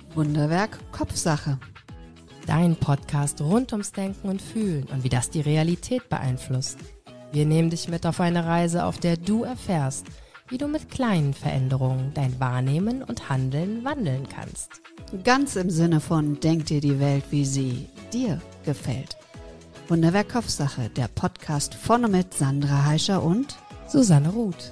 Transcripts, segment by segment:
Wunderwerk Kopfsache. Dein Podcast rund ums Denken und Fühlen und wie das die Realität beeinflusst. Wir nehmen dich mit auf eine Reise, auf der du erfährst, wie du mit kleinen Veränderungen dein Wahrnehmen und Handeln wandeln kannst. Ganz im Sinne von denk dir die Welt, wie sie dir gefällt. Wunderwerk Kopfsache, der Podcast von und mit Sandra Heischer und Susanne Ruth.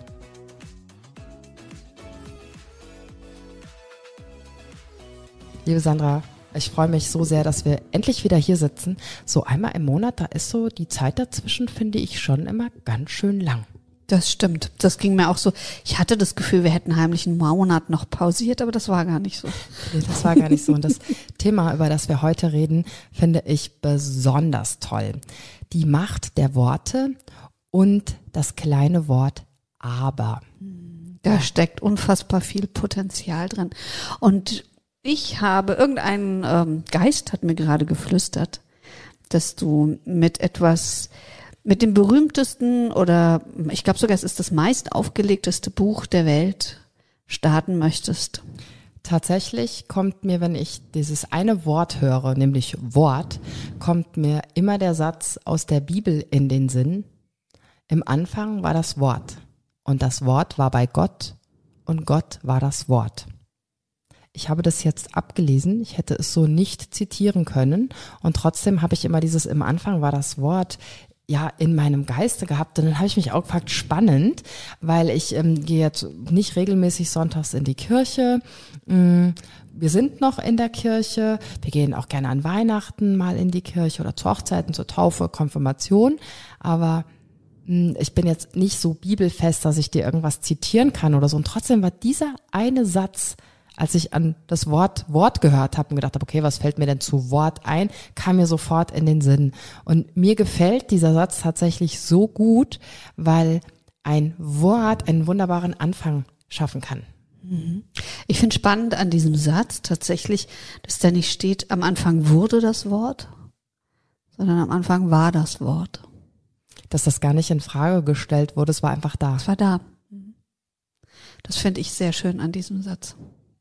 Liebe Sandra, ich freue mich so sehr, dass wir endlich wieder hier sitzen. So einmal im Monat, da ist so die Zeit dazwischen, finde ich schon immer ganz schön lang. Das stimmt, das ging mir auch so. Ich hatte das Gefühl, wir hätten heimlich einen Monat noch pausiert, aber das war gar nicht so. Nee, das war gar nicht so. Und das Thema, über das wir heute reden, finde ich besonders toll. Die Macht der Worte und das kleine Wort aber. Da steckt unfassbar viel Potenzial drin. Und irgendein Geist hat mir gerade geflüstert, dass du mit dem berühmtesten oder ich glaube sogar, es ist das meist aufgelegteste Buch der Welt starten möchtest. Tatsächlich kommt mir, wenn ich dieses eine Wort höre, nämlich Wort, kommt mir immer der Satz aus der Bibel in den Sinn. Im Anfang war das Wort und das Wort war bei Gott und Gott war das Wort. Ich habe das jetzt abgelesen, ich hätte es so nicht zitieren können und trotzdem habe ich immer dieses im Anfang war das Wort ja in meinem Geiste gehabt und dann habe ich mich auch gefragt, spannend, weil ich gehe jetzt nicht regelmäßig sonntags in die Kirche. Wir sind noch in der Kirche, wir gehen auch gerne an Weihnachten mal in die Kirche oder zu Hochzeiten, zur Taufe, Konfirmation, aber ich bin jetzt nicht so bibelfest, dass ich dir irgendwas zitieren kann oder so und trotzdem war dieser eine Satz, als ich an das Wort gehört habe und gedacht habe, okay, was fällt mir denn zu Wort ein, kam mir sofort in den Sinn. Und mir gefällt dieser Satz tatsächlich so gut, weil ein Wort einen wunderbaren Anfang schaffen kann. Ich finde spannend an diesem Satz tatsächlich, dass da nicht steht, am Anfang wurde das Wort, sondern am Anfang war das Wort. Dass das gar nicht in Frage gestellt wurde, es war einfach da. Es war da. Das finde ich sehr schön an diesem Satz.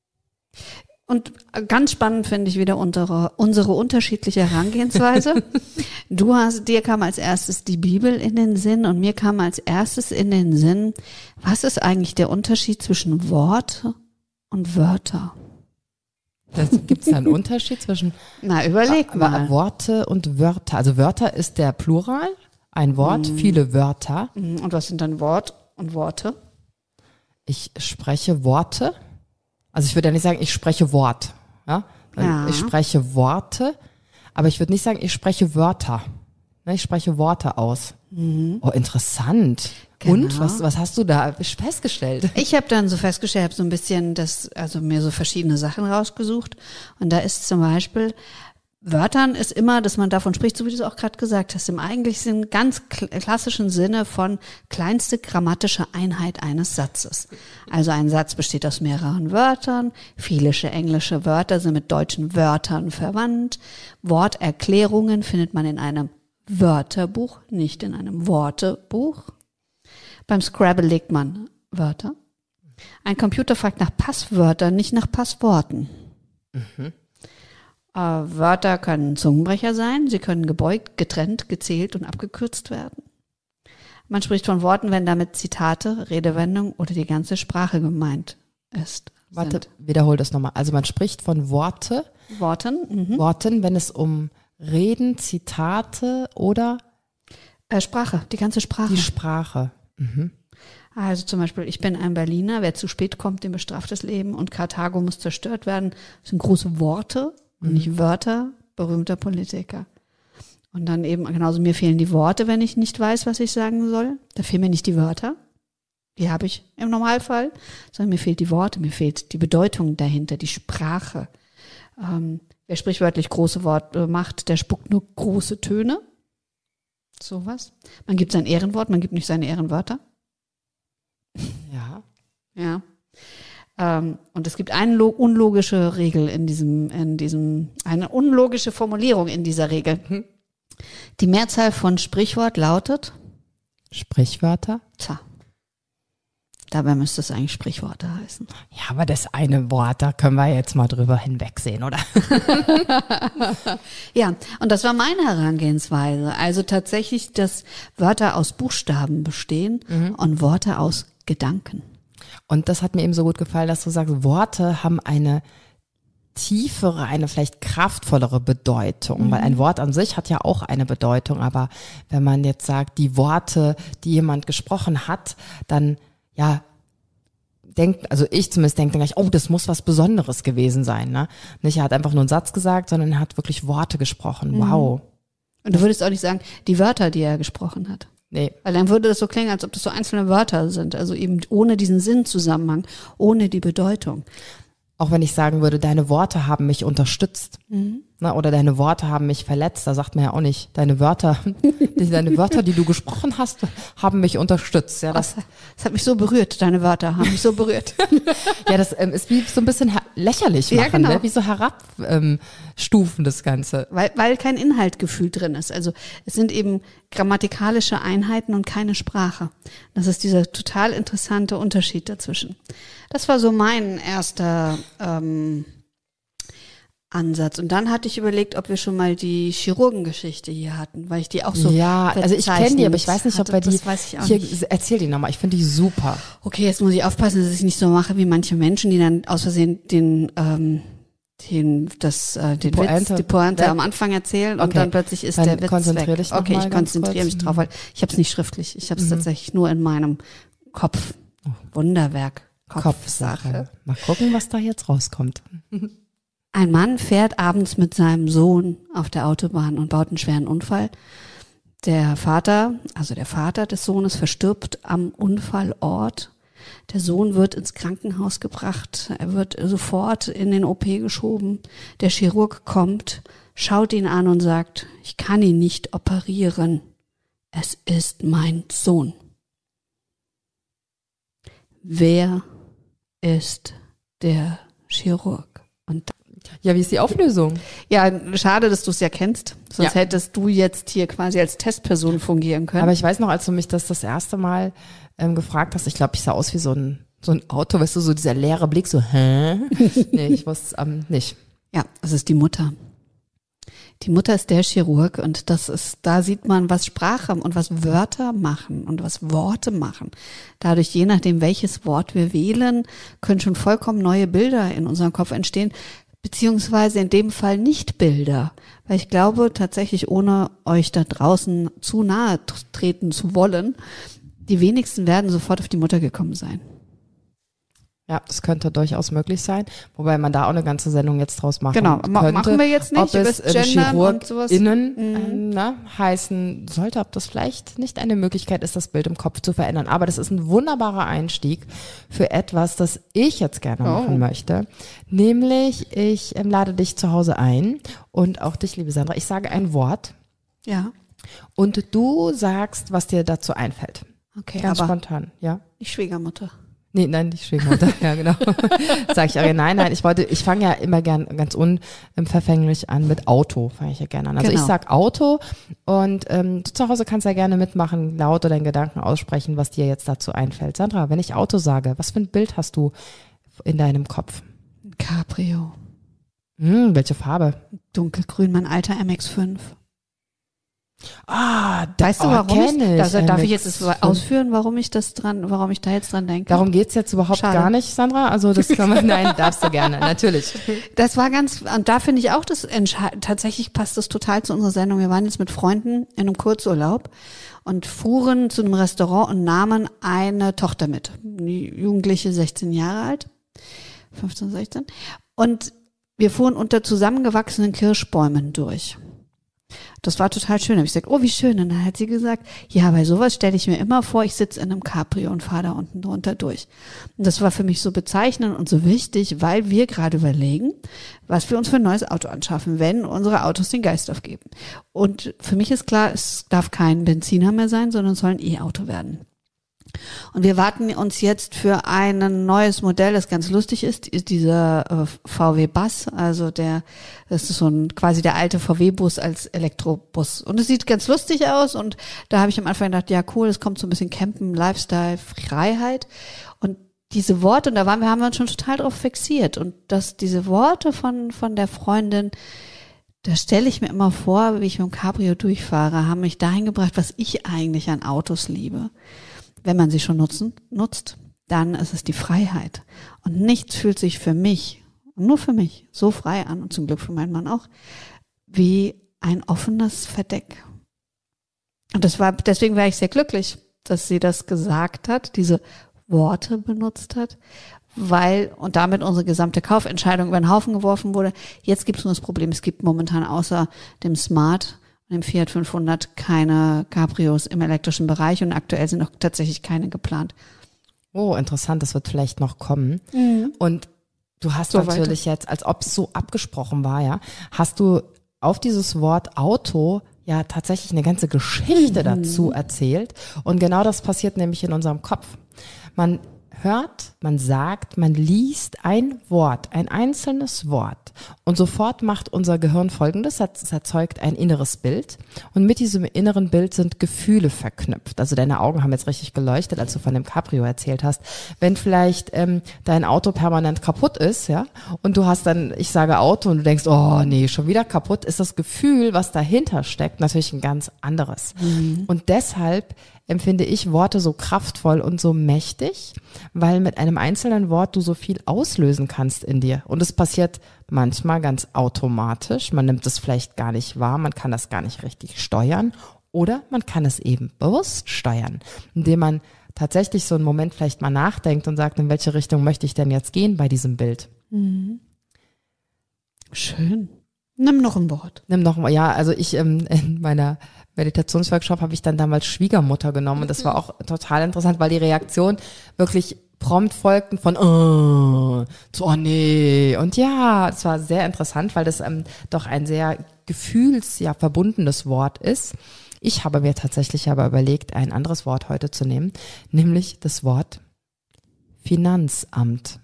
Und ganz spannend finde ich wieder unsere unterschiedliche Herangehensweise. Dir kam als erstes die Bibel in den Sinn und mir kam als erstes in den Sinn, was ist eigentlich der Unterschied zwischen Wort und Wörter? Gibt es da einen Unterschied zwischen überleg mal. Worte und Wörter? Also Wörter ist der Plural, ein Wort, viele Wörter. Und was sind dann Wort und Worte? Ich spreche Worte. Also ich würde ja nicht sagen, ich spreche Wort. Ja? Ich spreche Worte, aber ich würde nicht sagen, ich spreche Wörter. Ich spreche Worte aus. Oh, interessant. Genau. Und was hast du da festgestellt? Ich habe dann so festgestellt, habe so ein bisschen mir so verschiedene Sachen rausgesucht. Und da ist zum Beispiel, Wörtern ist immer, dass man davon spricht, so wie du es auch gerade gesagt hast, im eigentlichen ganz klassischen Sinne von kleinste grammatische Einheit eines Satzes. Also ein Satz besteht aus mehreren Wörtern, viele englische Wörter sind mit deutschen Wörtern verwandt, Worterklärungen findet man in einem Wörterbuch, nicht in einem Wortebuch. Beim Scrabble legt man Wörter. Ein Computer fragt nach Passwörtern, nicht nach Passworten. Wörter können Zungenbrecher sein, sie können gebeugt, getrennt, gezählt und abgekürzt werden. Man spricht von Worten, wenn damit Zitate, Redewendungen oder die ganze Sprache gemeint ist. Warte, wiederhol das nochmal. Also man spricht von Worten, wenn es um Reden, Zitate oder Sprache, die ganze Sprache. Die Sprache. Also zum Beispiel, ich bin ein Berliner, wer zu spät kommt, dem bestraft das Leben und Karthago muss zerstört werden. Das sind große Worte. Und nicht Wörter berühmter Politiker. Und dann eben genauso, mir fehlen die Worte, wenn ich nicht weiß, was ich sagen soll. Da fehlen mir nicht die Wörter. Die habe ich im Normalfall. Sondern mir fehlt die Worte, mir fehlt die Bedeutung dahinter, die Sprache. Wer sprichwörtlich große Worte macht, der spuckt nur große Töne. Sowas. Man gibt sein Ehrenwort, man gibt nicht seine Ehrenwörter. Ja. Und es gibt eine unlogische Regel eine unlogische Formulierung in dieser Regel. Die Mehrzahl von Sprichwort lautet? Sprichwörter? Dabei müsste es eigentlich Sprichworte heißen. Ja, aber das eine Wort, da können wir jetzt mal drüber hinwegsehen, oder? Ja, und das war meine Herangehensweise. Also tatsächlich, dass Wörter aus Buchstaben bestehen und Worte aus Gedanken. Und das hat mir eben so gut gefallen, dass du sagst, Worte haben eine tiefere, eine vielleicht kraftvollere Bedeutung, weil ein Wort an sich hat ja auch eine Bedeutung, aber wenn man jetzt sagt, die Worte, die jemand gesprochen hat, dann ja denkt, also ich zumindest denke dann gleich, oh, das muss was Besonderes gewesen sein, ne? Nicht, er hat einfach nur einen Satz gesagt, sondern er hat wirklich Worte gesprochen. Wow. Und du würdest auch nicht sagen, die Wörter, die er gesprochen hat. Nee. Weil dann würde das so klingen, als ob das so einzelne Wörter sind, also eben ohne diesen Sinnzusammenhang, ohne die Bedeutung. Auch wenn ich sagen würde, deine Worte haben mich unterstützt, ne, oder deine Worte haben mich verletzt, da sagt man ja auch nicht, deine Wörter, die du gesprochen hast, haben mich unterstütst. Ja, das hat mich so berührt, deine Wörter haben mich so berührt. ja, das ist wie so ein bisschen lächerlich machen, Ja, genau. ne? Wie so herabstufen das Ganze. Weil kein Inhaltgefühl drin ist. Also es sind eben grammatikalische Einheiten und keine Sprache. Das ist dieser total interessante Unterschied dazwischen. Das war so mein erster Ansatz. Und dann hatte ich überlegt, ob wir schon mal die Chirurgengeschichte hier hatten, weil ich die auch so ja, also ich kenne die, aber ich weiß nicht, ob wir die das weiß ich auch hier, nicht. erzähl die nochmal, ich finde die super. Okay, jetzt muss ich aufpassen, dass ich nicht so mache wie manche Menschen, die dann aus Versehen den Pointe. Die Pointe Ja. am Anfang erzählen und Okay. dann plötzlich ist Dann der Witz konzentrier weg. dich noch Okay, mal ich ganz konzentriere kurz. mich drauf, weil ich habe es nicht schriftlich. Ich habe es tatsächlich nur in meinem Kopf. Wunderwerk. Kopfsache. Mal gucken, was da jetzt rauskommt. Ein Mann fährt abends mit seinem Sohn auf der Autobahn und baut einen schweren Unfall. Der Vater des Sohnes verstirbt am Unfallort. Der Sohn wird ins Krankenhaus gebracht. Er wird sofort in den OP geschoben. Der Chirurg kommt, schaut ihn an und sagt, ich kann ihn nicht operieren. Es ist mein Sohn. Wer ist der Chirurg? Und Ja, wie ist die Auflösung? ja, schade, dass du es ja kennst. Sonst Ja. hättest du jetzt hier quasi als Testperson fungieren können. Aber ich weiß noch, als du mich das erste Mal gefragt hast, ich glaube, ich sah aus wie so ein Auto, weißt du, so dieser leere Blick, so, hä? Nee, ich wusste es nicht. Ja, es ist die Mutter. Die Mutter ist der Chirurg und da sieht man, was Sprache und was Wörter machen und was Worte machen. Dadurch, je nachdem, welches Wort wir wählen, können schon vollkommen neue Bilder in unserem Kopf entstehen, beziehungsweise in dem Fall nicht Bilder. Weil ich glaube tatsächlich, ohne euch da draußen zu nahe treten zu wollen, die wenigsten werden sofort auf die Mutter gekommen sein. Ja, das könnte durchaus möglich sein, wobei man da auch eine ganze Sendung jetzt draus machen Genau, könnte. machen wir jetzt nicht, Ob es über das Gendern und sowas. ChirurgInnen heißen sollte, ob das vielleicht nicht eine Möglichkeit ist, das Bild im Kopf zu verändern. Aber das ist ein wunderbarer Einstieg für etwas, das ich jetzt gerne machen möchte. Nämlich, ich lade dich zu Hause ein und auch dich, liebe Sandra. Ich sage ein Wort Ja, und du sagst, was dir dazu einfällt. okay, Ganz aber spontan, ja. die Schwiegermutter. Nee, nein, nicht Schwiegermutter, ja genau. Sag ich, aber nein, ich fange ja immer gern ganz unverfänglich an mit Auto, fange ich ja gerne an. Also Genau. ich sag Auto und du zu Hause kannst ja gerne mitmachen, laut oder in Gedanken aussprechen, was dir jetzt dazu einfällt. Sandra, wenn ich Auto sage, was für ein Bild hast du in deinem Kopf? Cabrio. Welche Farbe? Dunkelgrün, mein alter MX-5. Ah, Weißt du, warum kenn ich? darf ich jetzt MX-5. ausführen, warum ich da jetzt dran denke? Darum geht's jetzt überhaupt Schade. gar nicht, Sandra. Also das kann man, nein, darfst du gerne, natürlich. Das war und da finde ich auch, tatsächlich passt das total zu unserer Sendung. Wir waren jetzt mit Freunden in einem Kurzurlaub und fuhren zu einem Restaurant und nahmen eine Tochter mit. Die Jugendliche, 16 Jahre alt, 15, 16. Und wir fuhren unter zusammengewachsenen Kirschbäumen durch. Das war total schön. Da habe ich gesagt, oh, wie schön. Und dann hat sie gesagt, ja, bei sowas stelle ich mir immer vor, ich sitze in einem Cabrio und fahre da unten drunter durch. Und das war für mich so bezeichnend und so wichtig, weil wir gerade überlegen, was wir uns für ein neues Auto anschaffen, wenn unsere Autos den Geist aufgeben. Und für mich ist klar, es darf kein Benziner mehr sein, sondern es soll ein E-Auto werden. Und wir warten uns jetzt für ein neues Modell, das ganz lustig ist dieser VW Bus, also das ist so quasi der alte VW-Bus als Elektrobus. Und es sieht ganz lustig aus und da habe ich am Anfang gedacht, ja cool, es kommt so ein bisschen Campen, Lifestyle, Freiheit. Und diese Worte, und haben wir uns schon total drauf fixiert. Und dass diese Worte von der Freundin, da stelle ich mir immer vor, wie ich mit dem Cabrio durchfahre, haben mich dahin gebracht, was ich eigentlich an Autos liebe. Wenn man sie schon nutzt, dann ist es die Freiheit. Und nichts fühlt sich für mich, nur für mich, so frei an, und zum Glück für meinen Mann auch, wie ein offenes Verdeck. Und deswegen war ich sehr glücklich, dass sie das gesagt hat, diese Worte benutzt hat, weil und damit unsere gesamte Kaufentscheidung über den Haufen geworfen wurde. Jetzt gibt es nur das Problem, es gibt momentan außer dem Smart und dem Fiat 500 keine Cabrios im elektrischen Bereich, und aktuell sind noch tatsächlich keine geplant. Oh, interessant, das wird vielleicht noch kommen. Und du hast so natürlich jetzt, als ob es so abgesprochen war, ja, hast du auf dieses Wort Auto ja tatsächlich eine ganze Geschichte dazu erzählt. Und genau das passiert nämlich in unserem Kopf. Man hört, man sagt, man liest ein Wort, ein einzelnes Wort, und sofort macht unser Gehirn Folgendes: es erzeugt ein inneres Bild, und mit diesem inneren Bild sind Gefühle verknüpft. Also deine Augen haben jetzt richtig geleuchtet, als du von dem Cabrio erzählt hast. Wenn vielleicht dein Auto permanent kaputt ist, ja, und du hast dann, ich sage Auto, und du denkst, oh nee, schon wieder kaputt, ist das Gefühl, was dahinter steckt, natürlich ein ganz anderes. Und deshalb empfinde ich Worte so kraftvoll und so mächtig, weil mit einem einzelnen Wort du so viel auslösen kannst in dir. Und es passiert manchmal ganz automatisch. Man nimmt es vielleicht gar nicht wahr, man kann das gar nicht richtig steuern, oder man kann es eben bewusst steuern, indem man tatsächlich so einen Moment vielleicht mal nachdenkt und sagt, in welche Richtung möchte ich denn jetzt gehen bei diesem Bild. Schön. Nimm noch ein Wort. Ja, also ich in meiner Meditationsworkshop habe ich dann damals Schwiegermutter genommen, und das war auch total interessant, weil die Reaktion wirklich prompt folgten von zu oh nee, und ja, das war sehr interessant, weil das doch ein sehr verbundenes Wort ist. Ich habe mir tatsächlich aber überlegt, ein anderes Wort heute zu nehmen, nämlich das Wort Finanzamt.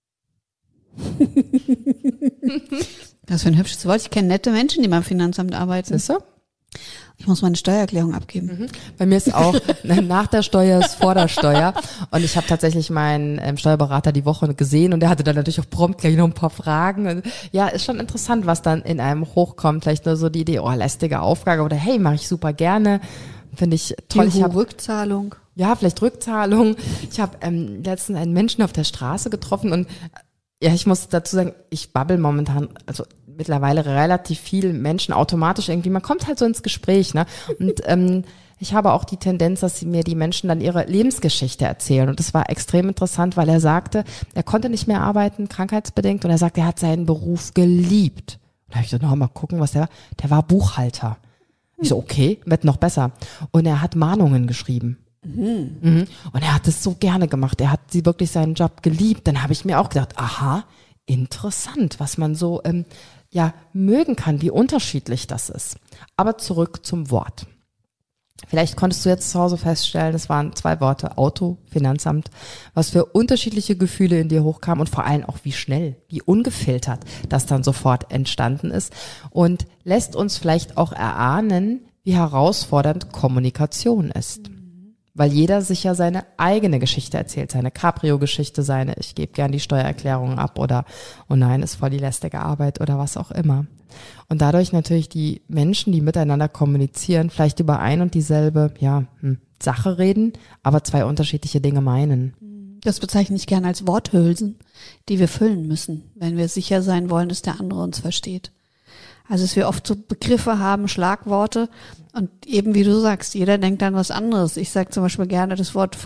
Das für ein hübsches Wort. Ich kenne nette Menschen, die beim Finanzamt arbeiten. Siehst du? Ich muss meine Steuererklärung abgeben. Bei mir ist auch nach der Steuer ist vor der Steuer. Und ich habe tatsächlich meinen Steuerberater die Woche gesehen, und der hatte dann natürlich auch prompt gleich noch ein paar Fragen. Und ja, ist schon interessant, was dann in einem hochkommt. Vielleicht nur so die Idee, oh, lästige Aufgabe, oder hey, mache ich super gerne. Finde ich toll. Ich habe Rückzahlung. Ja, vielleicht Rückzahlung. Ich habe letztens einen Menschen auf der Straße getroffen, und ja, ich muss dazu sagen, ich babbel momentan, also mittlerweile relativ viel Menschen automatisch irgendwie, man kommt halt so ins Gespräch, ne? Und ich habe auch die Tendenz, dass mir die Menschen dann ihre Lebensgeschichte erzählen, und das war extrem interessant, weil er sagte, er konnte nicht mehr arbeiten, krankheitsbedingt, und er sagt, er hat seinen Beruf geliebt. Und da habe ich gesagt, mal gucken, was der war. Der war Buchhalter. Ich so, okay, wird noch besser. Und er hat Mahnungen geschrieben. Und er hat es so gerne gemacht. Er hat wirklich seinen Job geliebt. Dann habe ich mir auch gedacht, aha, interessant, was man so mögen kann, wie unterschiedlich das ist. Aber zurück zum Wort. Vielleicht konntest du jetzt zu Hause feststellen, es waren 2 Worte, Auto, Finanzamt, was für unterschiedliche Gefühle in dir hochkamen, und vor allem auch wie schnell, wie ungefiltert das dann sofort entstanden ist, und lässt uns vielleicht auch erahnen, wie herausfordernd Kommunikation ist. Weil jeder sich ja seine eigene Geschichte erzählt, seine Cabrio-Geschichte, seine ich gebe gern die Steuererklärung ab, oder oh nein, ist voll die lästige Arbeit, oder was auch immer. Und dadurch natürlich die Menschen, die miteinander kommunizieren, vielleicht über ein und dieselbe Sache reden, aber 2 unterschiedliche Dinge meinen. Das bezeichne ich gerne als Worthülsen, die wir füllen müssen, wenn wir sicher sein wollen, dass der andere uns versteht. Also dass wir oft so Begriffe haben, Schlagworte, und eben wie du sagst, jeder denkt dann was anderes. Ich sage zum Beispiel gerne das Wort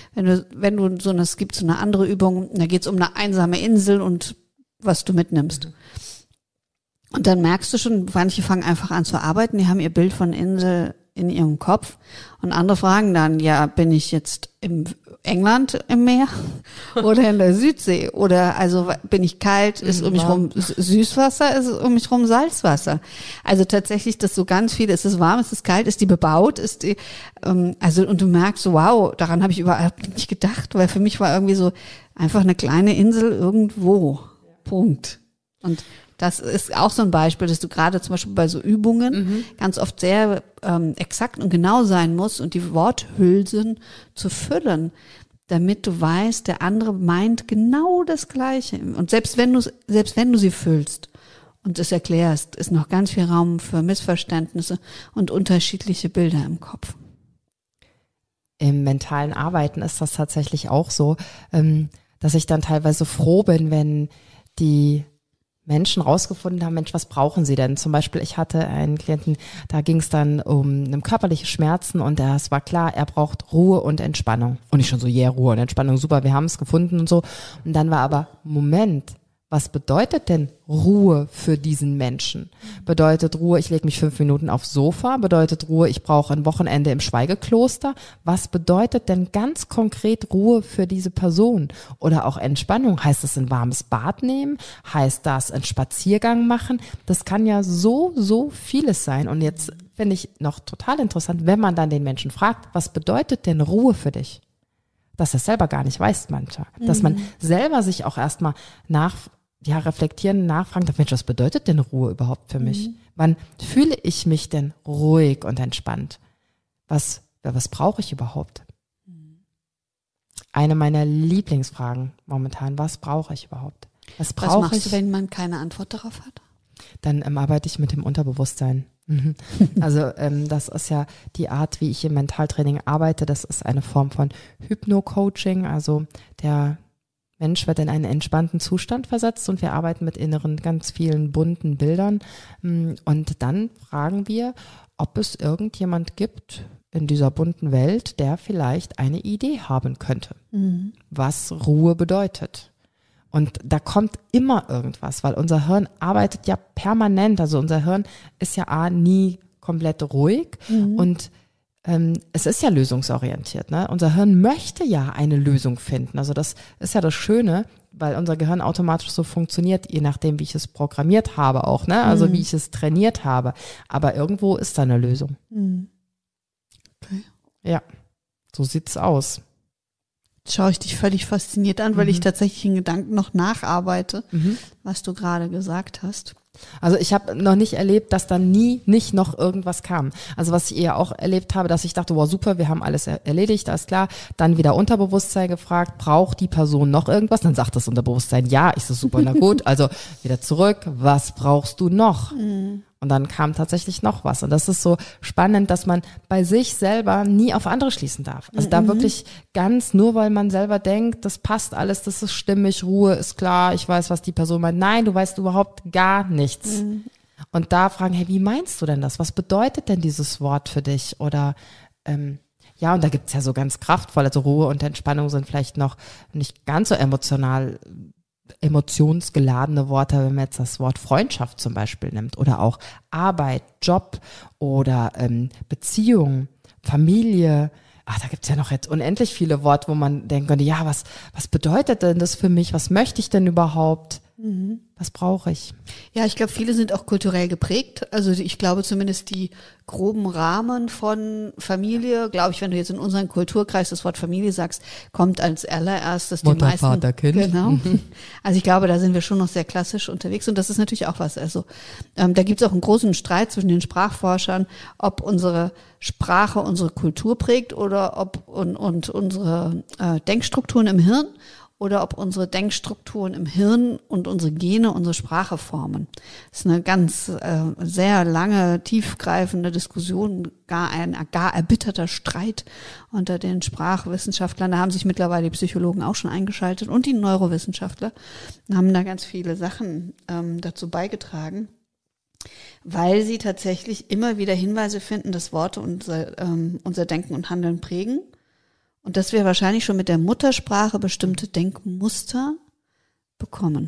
es gibt so eine andere Übung, da geht es um eine einsame Insel und was du mitnimmst. Und dann merkst du schon, manche fangen einfach an zu arbeiten, die haben ihr Bild von Insel in ihrem Kopf, und andere fragen dann, ja, bin ich jetzt im England im Meer oder in der Südsee, oder also bin ich kalt, ist um mich rum Süßwasser, ist um mich rum Salzwasser. Also tatsächlich, das so ganz viel, ist es warm, ist es kalt, ist die bebaut, ist die und du merkst so, wow, daran habe ich überhaupt nicht gedacht, weil für mich war irgendwie so einfach eine kleine Insel irgendwo. Punkt. Und das ist auch so ein Beispiel, dass du gerade zum Beispiel bei so Übungen ganz oft sehr exakt und genau sein musst, und die Worthülsen zu füllen. damit du weißt, der andere meint genau das Gleiche. Und selbst wenn du sie füllst und es erklärst, ist noch ganz viel Raum für Missverständnisse und unterschiedliche Bilder im Kopf. Im mentalen Arbeiten ist das tatsächlich auch so, dass ich dann teilweise froh bin, wenn die Menschen rausgefunden haben, Mensch, was brauchen sie denn? Zum Beispiel, ich hatte einen Klienten, da ging es dann um körperliche Schmerzen und es war klar, er braucht Ruhe und Entspannung. Und ich schon so, Ruhe und Entspannung, super, wir haben es gefunden und so. Und dann war aber, Moment, was bedeutet denn Ruhe für diesen Menschen? Bedeutet Ruhe, ich lege mich 5 Minuten aufs Sofa? Bedeutet Ruhe, ich brauche ein Wochenende im Schweigekloster? Was bedeutet denn ganz konkret Ruhe für diese Person? Oder auch Entspannung? Heißt das ein warmes Bad nehmen? Heißt das einen Spaziergang machen? Das kann ja so vieles sein. Und jetzt finde ich noch total interessant, wenn man dann den Menschen fragt, was bedeutet denn Ruhe für dich? Dass er es selber gar nicht weiß mancher. Dass man selber sich auch erstmal reflektieren, nachfragen, Mensch, was bedeutet denn Ruhe überhaupt für mich? Wann fühle ich mich denn ruhig und entspannt? Was brauche ich überhaupt? Eine meiner Lieblingsfragen momentan, was brauche ich überhaupt? Was machst du, wenn man keine Antwort darauf hat? Dann arbeite ich mit dem Unterbewusstsein. Also das ist ja die Art, wie ich im Mentaltraining arbeite. Das ist eine Form von Hypno-Coaching, also der Mensch wird in einen entspannten Zustand versetzt und wir arbeiten mit inneren ganz vielen bunten Bildern. Und dann fragen wir, ob es irgendjemand gibt in dieser bunten Welt, der vielleicht eine Idee haben könnte, was Ruhe bedeutet. Und da kommt immer irgendwas, weil unser Hirn arbeitet ja permanent. Also unser Hirn ist ja nie komplett ruhig und es ist ja lösungsorientiert, ne? Unser Hirn möchte ja eine Lösung finden. Also das ist ja das Schöne, weil unser Gehirn automatisch so funktioniert, je nachdem, wie ich es programmiert habe auch, ne? Also wie ich es trainiert habe. Aber irgendwo ist da eine Lösung. Okay. Ja, so sieht's aus. Jetzt schaue ich dich völlig fasziniert an, weil ich tatsächlich in Gedanken noch nacharbeite, was du gerade gesagt hast. Also ich habe noch nicht erlebt, dass da nicht noch irgendwas kam. Also was ich eher auch erlebt habe, dass ich dachte, wow, super, wir haben alles erledigt, alles klar. Dann wieder Unterbewusstsein gefragt, braucht die Person noch irgendwas? Dann sagt das Unterbewusstsein, ja, ich so super, na gut. Also wieder zurück, was brauchst du noch? Und dann kam tatsächlich noch was. Und das ist so spannend, dass man bei sich selber nie auf andere schließen darf. Also da wirklich ganz, nur weil man selber denkt, das passt alles, das ist stimmig, Ruhe ist klar, ich weiß, was die Person meint. Nein, du weißt überhaupt gar nichts. Und da fragen, hey, wie meinst du denn das? Was bedeutet denn dieses Wort für dich? Oder ja, und da gibt's ja so ganz kraftvoll, also Ruhe und Entspannung sind vielleicht noch nicht ganz so emotionsgeladene Worte, wenn man jetzt das Wort Freundschaft zum Beispiel nimmt oder auch Arbeit, Job oder Beziehung, Familie. Da gibt's ja noch jetzt unendlich viele Worte, wo man denken könnte, ja, was bedeutet denn das für mich? Was möchte ich denn überhaupt? Was brauche ich? Ja, ich glaube, viele sind auch kulturell geprägt. Also ich glaube zumindest die groben Rahmen von Familie, glaube ich, wenn du jetzt in unseren Kulturkreis das Wort Familie sagst, kommt als allererstes Mutter, die meisten. Vater, Kind. Genau. Also ich glaube, da sind wir schon noch sehr klassisch unterwegs und das ist natürlich auch was. Also da gibt es auch einen großen Streit zwischen den Sprachforschern, ob unsere Sprache unsere Kultur prägt oder ob und unsere Denkstrukturen im Hirn. Oder ob unsere Denkstrukturen im Hirn und unsere Gene unsere Sprache formen. Das ist eine ganz sehr lange, tiefgreifende Diskussion, gar erbitterter Streit unter den Sprachwissenschaftlern. Da haben sich mittlerweile die Psychologen auch schon eingeschaltet und die Neurowissenschaftler haben da ganz viele Sachen dazu beigetragen, weil sie tatsächlich immer wieder Hinweise finden, dass Worte unser Denken und Handeln prägen. Und dass wir wahrscheinlich schon mit der Muttersprache bestimmte Denkmuster bekommen.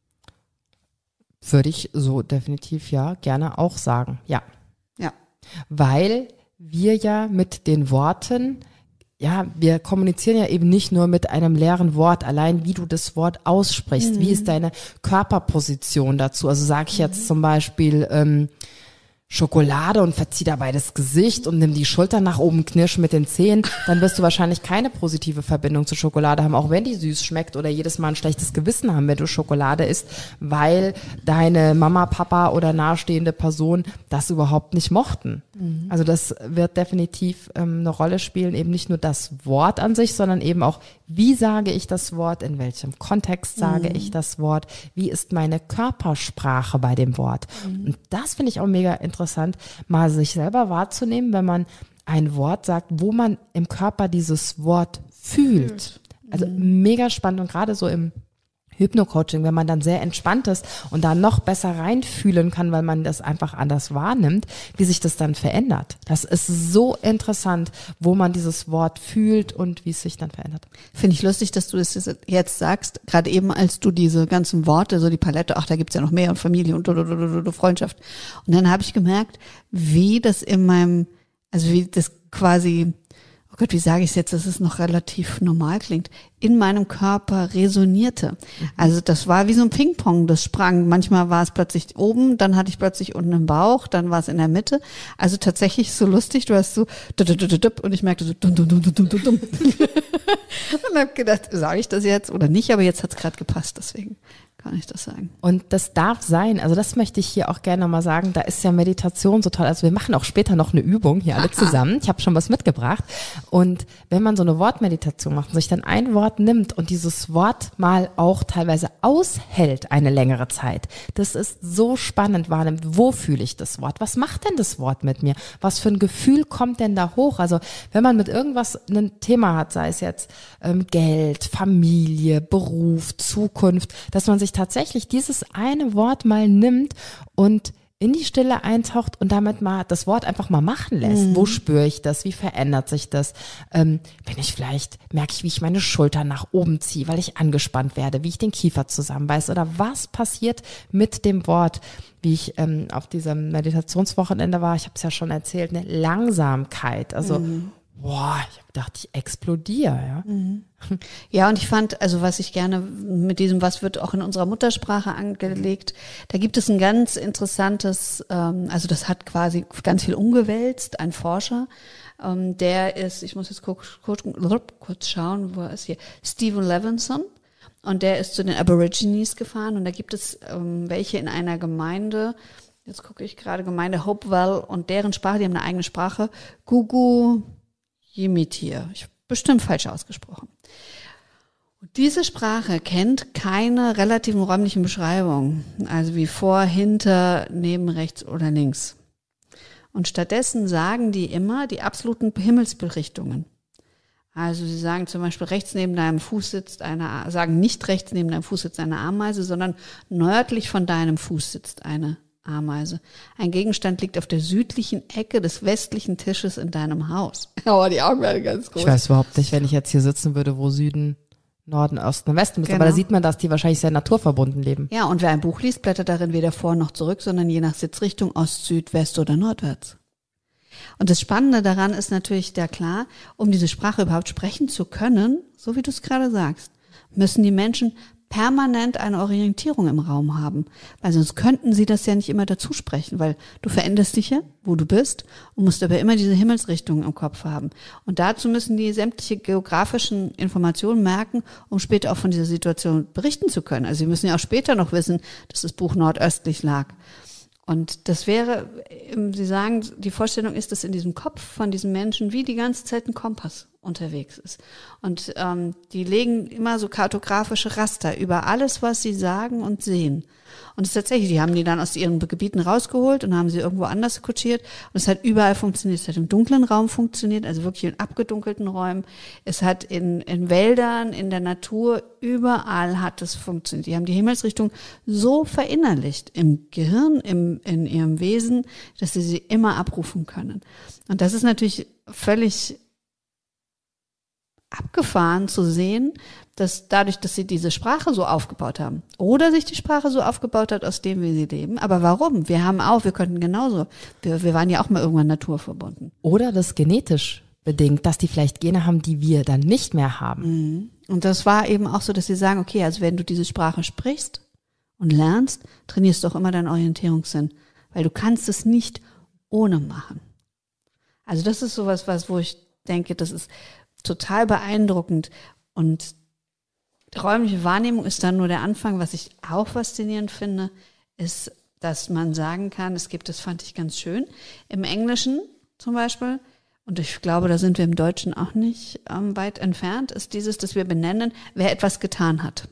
Würde ich so definitiv ja gerne auch sagen, ja. Ja. Weil wir ja mit den Worten, ja, wir kommunizieren ja eben nicht nur mit einem leeren Wort, allein wie du das Wort aussprichst, wie ist deine Körperposition dazu? Also sage ich jetzt zum Beispiel, Schokolade und verzieh dabei das Gesicht und nimm die Schultern nach oben, knirsch mit den Zähnen, dann wirst du wahrscheinlich keine positive Verbindung zu Schokolade haben, auch wenn die süß schmeckt oder jedes Mal ein schlechtes Gewissen haben, wenn du Schokolade isst, weil deine Mama, Papa oder nahestehende Person das überhaupt nicht mochten. Also das wird definitiv eine Rolle spielen, eben nicht nur das Wort an sich, sondern eben auch, wie sage ich das Wort, in welchem Kontext sage ich das Wort, wie ist meine Körpersprache bei dem Wort. Und das finde ich auch mega interessant, mal sich selber wahrzunehmen, wenn man ein Wort sagt, wo man im Körper dieses Wort fühlt. Also mega spannend und gerade so im Hypno-Coaching, wenn man dann sehr entspannt ist und da noch besser reinfühlen kann, weil man das einfach anders wahrnimmt, wie sich das dann verändert. Das ist so interessant, wo man dieses Wort fühlt und wie es sich dann verändert. Finde ich lustig, dass du das jetzt sagst, gerade eben als du diese ganzen Worte, so die Palette, ach, da gibt's ja noch mehr und Familie und Freundschaft. Und dann habe ich gemerkt, wie das in meinem, also wie das quasi, oh Gott, wie sage ich es jetzt, dass es noch relativ normal klingt, in meinem Körper resonierte. Also das war wie so ein Ping-Pong, das sprang. Manchmal war es plötzlich oben, dann hatte ich plötzlich unten im Bauch, dann war es in der Mitte. Also tatsächlich so lustig, du hast so und ich merkte so und habe gedacht, sage ich das jetzt oder nicht, aber jetzt hat es gerade gepasst, deswegen kann ich das sagen. Und das darf sein, also das möchte ich hier auch gerne nochmal sagen, da ist ja Meditation so toll, also wir machen auch später noch eine Übung hier alle zusammen, ich habe schon was mitgebracht und wenn man so eine Wortmeditation macht und sich dann ein Wort nimmt und dieses Wort mal auch teilweise aushält eine längere Zeit, das ist so spannend, wahrnimmt, wo fühle ich das Wort, was macht denn das Wort mit mir, was für ein Gefühl kommt denn da hoch, also wenn man mit irgendwas ein Thema hat, sei es jetzt Geld, Familie, Beruf, Zukunft, dass man sich tatsächlich dieses eine Wort mal nimmt und in die Stille eintaucht und damit mal das Wort einfach mal machen lässt. Wo spüre ich das? Wie verändert sich das? Wenn ich vielleicht, merke ich, wie ich meine Schultern nach oben ziehe, weil ich angespannt werde, wie ich den Kiefer zusammenbeiße oder was passiert mit dem Wort? Wie ich auf diesem Meditationswochenende war, ich habe es ja schon erzählt, eine Langsamkeit, also boah, ich habe gedacht, ich explodiere, ja. Ja, und ich fand, also was ich gerne mit diesem, was wird auch in unserer Muttersprache angelegt, da gibt es ein ganz interessantes, also das hat quasi ganz viel umgewälzt, ein Forscher, der ist, ich muss jetzt kurz schauen, wo er ist hier, Stephen Levinson, und der ist zu den Aborigines gefahren und da gibt es welche in einer Gemeinde, jetzt gucke ich gerade, Gemeinde Hopewell und deren Sprache, die haben eine eigene Sprache, Gugu Yimitir, ich habe bestimmt falsch ausgesprochen. Und diese Sprache kennt keine relativen räumlichen Beschreibungen, also wie vor, hinter, neben, rechts oder links. Und stattdessen sagen die immer die absoluten Himmelsberichtungen. Also sie sagen zum Beispiel, rechts neben deinem Fuß sitzt sagen nicht rechts neben deinem Fuß sitzt eine Ameise, sondern nördlich von deinem Fuß sitzt eine Ameise. Ein Gegenstand liegt auf der südlichen Ecke des westlichen Tisches in deinem Haus. Aber die Augen werden ganz groß. Ich weiß überhaupt nicht, wenn ich jetzt hier sitzen würde, wo Süden, Norden, Osten und Westen ist. Genau. Aber da sieht man, dass die wahrscheinlich sehr naturverbunden leben. Ja, und wer ein Buch liest, blättert darin weder vor noch zurück, sondern je nach Sitzrichtung Ost, Süd, West oder Nordwärts. Und das Spannende daran ist natürlich da klar, um diese Sprache überhaupt sprechen zu können, so wie du es gerade sagst, müssen die Menschen permanent eine Orientierung im Raum haben, weil sonst könnten sie das ja nicht immer dazu sprechen, weil du veränderst dich ja, wo du bist und musst aber immer diese Himmelsrichtung im Kopf haben. Und dazu müssen die sämtliche geografischen Informationen merken, um später auch von dieser Situation berichten zu können. Also sie müssen ja auch später noch wissen, dass das Buch nordöstlich lag. Und das wäre, Sie sagen, die Vorstellung ist, dass in diesem Kopf von diesen Menschen wie die ganze Zeit ein Kompass unterwegs ist. Und die legen immer so kartografische Raster über alles, was sie sagen und sehen. Und es ist tatsächlich, die haben die dann aus ihren Gebieten rausgeholt und haben sie irgendwo anders kutschiert. Und es hat überall funktioniert. Es hat im dunklen Raum funktioniert, also wirklich in abgedunkelten Räumen. Es hat in Wäldern, in der Natur, überall hat es funktioniert. Die haben die Himmelsrichtung so verinnerlicht im Gehirn, in ihrem Wesen, dass sie immer abrufen können. Und das ist natürlich völlig abgefahren zu sehen, dass dadurch, dass sie diese Sprache so aufgebaut haben oder sich die Sprache so aufgebaut hat, aus dem, wie sie leben. Aber warum? Wir könnten genauso. Wir waren ja auch mal irgendwann naturverbunden. Oder das genetisch bedingt, dass die vielleicht Gene haben, die wir dann nicht mehr haben. Und das war eben auch so, dass sie sagen, okay, also wenn du diese Sprache sprichst und lernst, trainierst du auch immer deinen Orientierungssinn. Weil du kannst es nicht ohne machen. Also das ist sowas, wo ich denke, das ist total beeindruckend. Und die räumliche Wahrnehmung ist dann nur der Anfang. Was ich auch faszinierend finde, ist, dass man sagen kann, es gibt, das fand ich ganz schön, im Englischen zum Beispiel, und ich glaube, da sind wir im Deutschen auch nicht weit entfernt, ist dieses, dass wir benennen, wer etwas getan hat.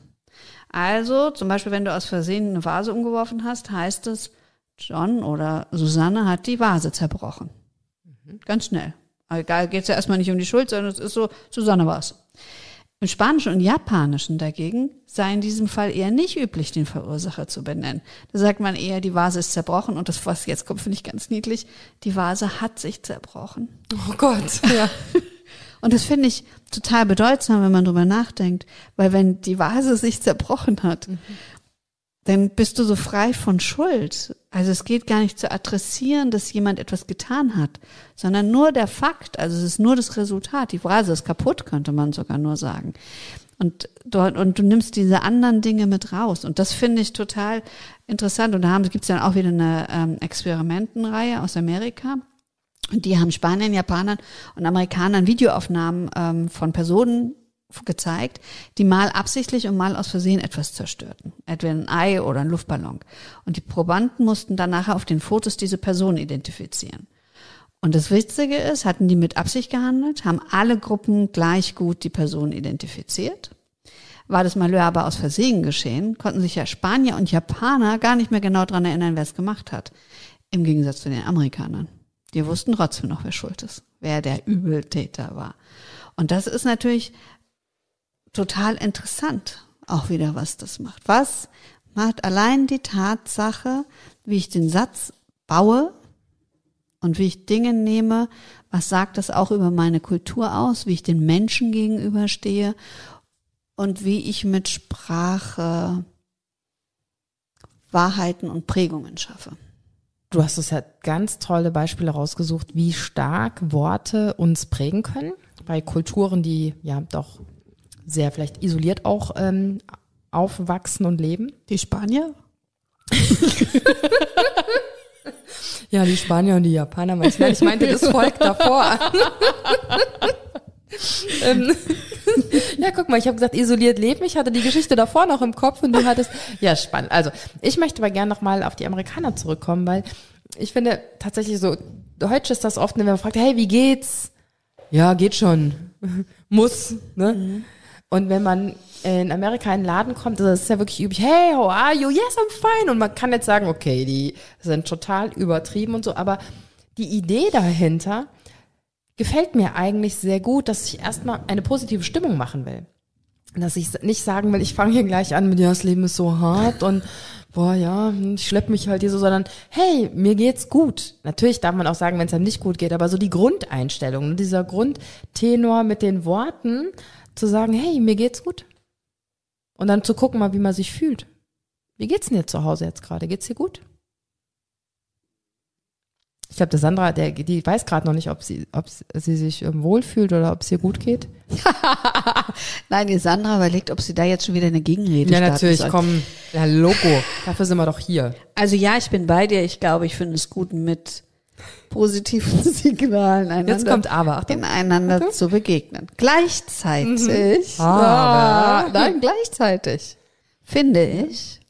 Also zum Beispiel, wenn du aus Versehen eine Vase umgeworfen hast, heißt es, John oder Susanne hat die Vase zerbrochen. Ganz schnell. Egal, geht es ja erstmal nicht um die Schuld, sondern es ist so, Susanne war's. Im Spanischen und Japanischen dagegen sei in diesem Fall eher nicht üblich, den Verursacher zu benennen. Da sagt man eher, die Vase ist zerbrochen und das, was jetzt kommt, finde ich ganz niedlich, die Vase hat sich zerbrochen. Oh Gott, ja. Und das finde ich total bedeutsam, wenn man drüber nachdenkt, weil wenn die Vase sich zerbrochen hat, dann bist du so frei von Schuld. Also es geht gar nicht zu adressieren, dass jemand etwas getan hat, sondern nur der Fakt, also es ist nur das Resultat. Die Vase ist kaputt, könnte man sogar nur sagen. Und du nimmst diese anderen Dinge mit raus. Und das finde ich total interessant. Und da gibt's dann auch wieder eine Experimentenreihe aus Amerika. Und die haben Spaniern, Japanern und Amerikanern Videoaufnahmen von Personen gezeigt, die mal absichtlich und mal aus Versehen etwas zerstörten. Etwa ein Ei oder ein Luftballon. Und die Probanden mussten dann nachher auf den Fotos diese Person identifizieren. Und das Witzige ist, hatten die mit Absicht gehandelt, haben alle Gruppen gleich gut die Person identifiziert. War das Malheur aber aus Versehen geschehen, konnten sich ja Spanier und Japaner gar nicht mehr genau dran erinnern, wer es gemacht hat. Im Gegensatz zu den Amerikanern. Die wussten trotzdem noch, wer schuld ist, wer der Übeltäter war. Und das ist natürlich total interessant, auch wieder, was das macht. Was macht allein die Tatsache, wie ich den Satz baue und wie ich Dinge nehme, was sagt das auch über meine Kultur aus, wie ich den Menschen gegenüberstehe und wie ich mit Sprache Wahrheiten und Prägungen schaffe. Du hast uns ja ganz tolle Beispiele rausgesucht, wie stark Worte uns prägen können. Bei Kulturen, die ja doch sehr vielleicht isoliert auch aufwachsen und leben. Die Spanier? Ja, die Spanier und die Japaner. Ich meinte das Volk davor. Ja, guck mal, ich habe gesagt, isoliert leben. Ich hatte die Geschichte davor noch im Kopf und du hattest, ja, spannend. Also, ich möchte aber gerne nochmal auf die Amerikaner zurückkommen, weil ich finde tatsächlich so, deutsch ist das oft, wenn man fragt, hey, wie geht's? Ja, geht schon. Muss, ne? Mhm. Und wenn man in Amerika in einen Laden kommt, das ist ja wirklich üblich, hey, how are you? Yes, I'm fine. Und man kann jetzt sagen, okay, die sind total übertrieben und so, aber die Idee dahinter gefällt mir eigentlich sehr gut, dass ich erstmal eine positive Stimmung machen will. Dass ich nicht sagen will, ich fange hier gleich an mit, ja, das Leben ist so hart und boah, ja, ich schleppe mich halt hier so, sondern hey, mir geht's gut. Natürlich darf man auch sagen, wenn es einem nicht gut geht, aber so die Grundeinstellung, dieser Grundtenor mit den Worten, zu sagen, hey, mir geht's gut. Und dann zu gucken mal, wie man sich fühlt. Wie geht's denn dir zu Hause jetzt gerade? Geht's dir gut? Ich glaube, der Sandra, die weiß gerade noch nicht, ob sie sich wohlfühlt oder ob es ihr gut geht. Nein, die Sandra überlegt, ob sie da jetzt schon wieder eine Gegenrede starten natürlich, soll. Komm, ja, Logo, dafür sind wir doch hier. Also ja, ich bin bei dir. Ich glaube, ich finde es gut, mit positiven Signalen jetzt kommt aber, Achtung. Einander zu begegnen. Gleichzeitig, gleichzeitig finde ich,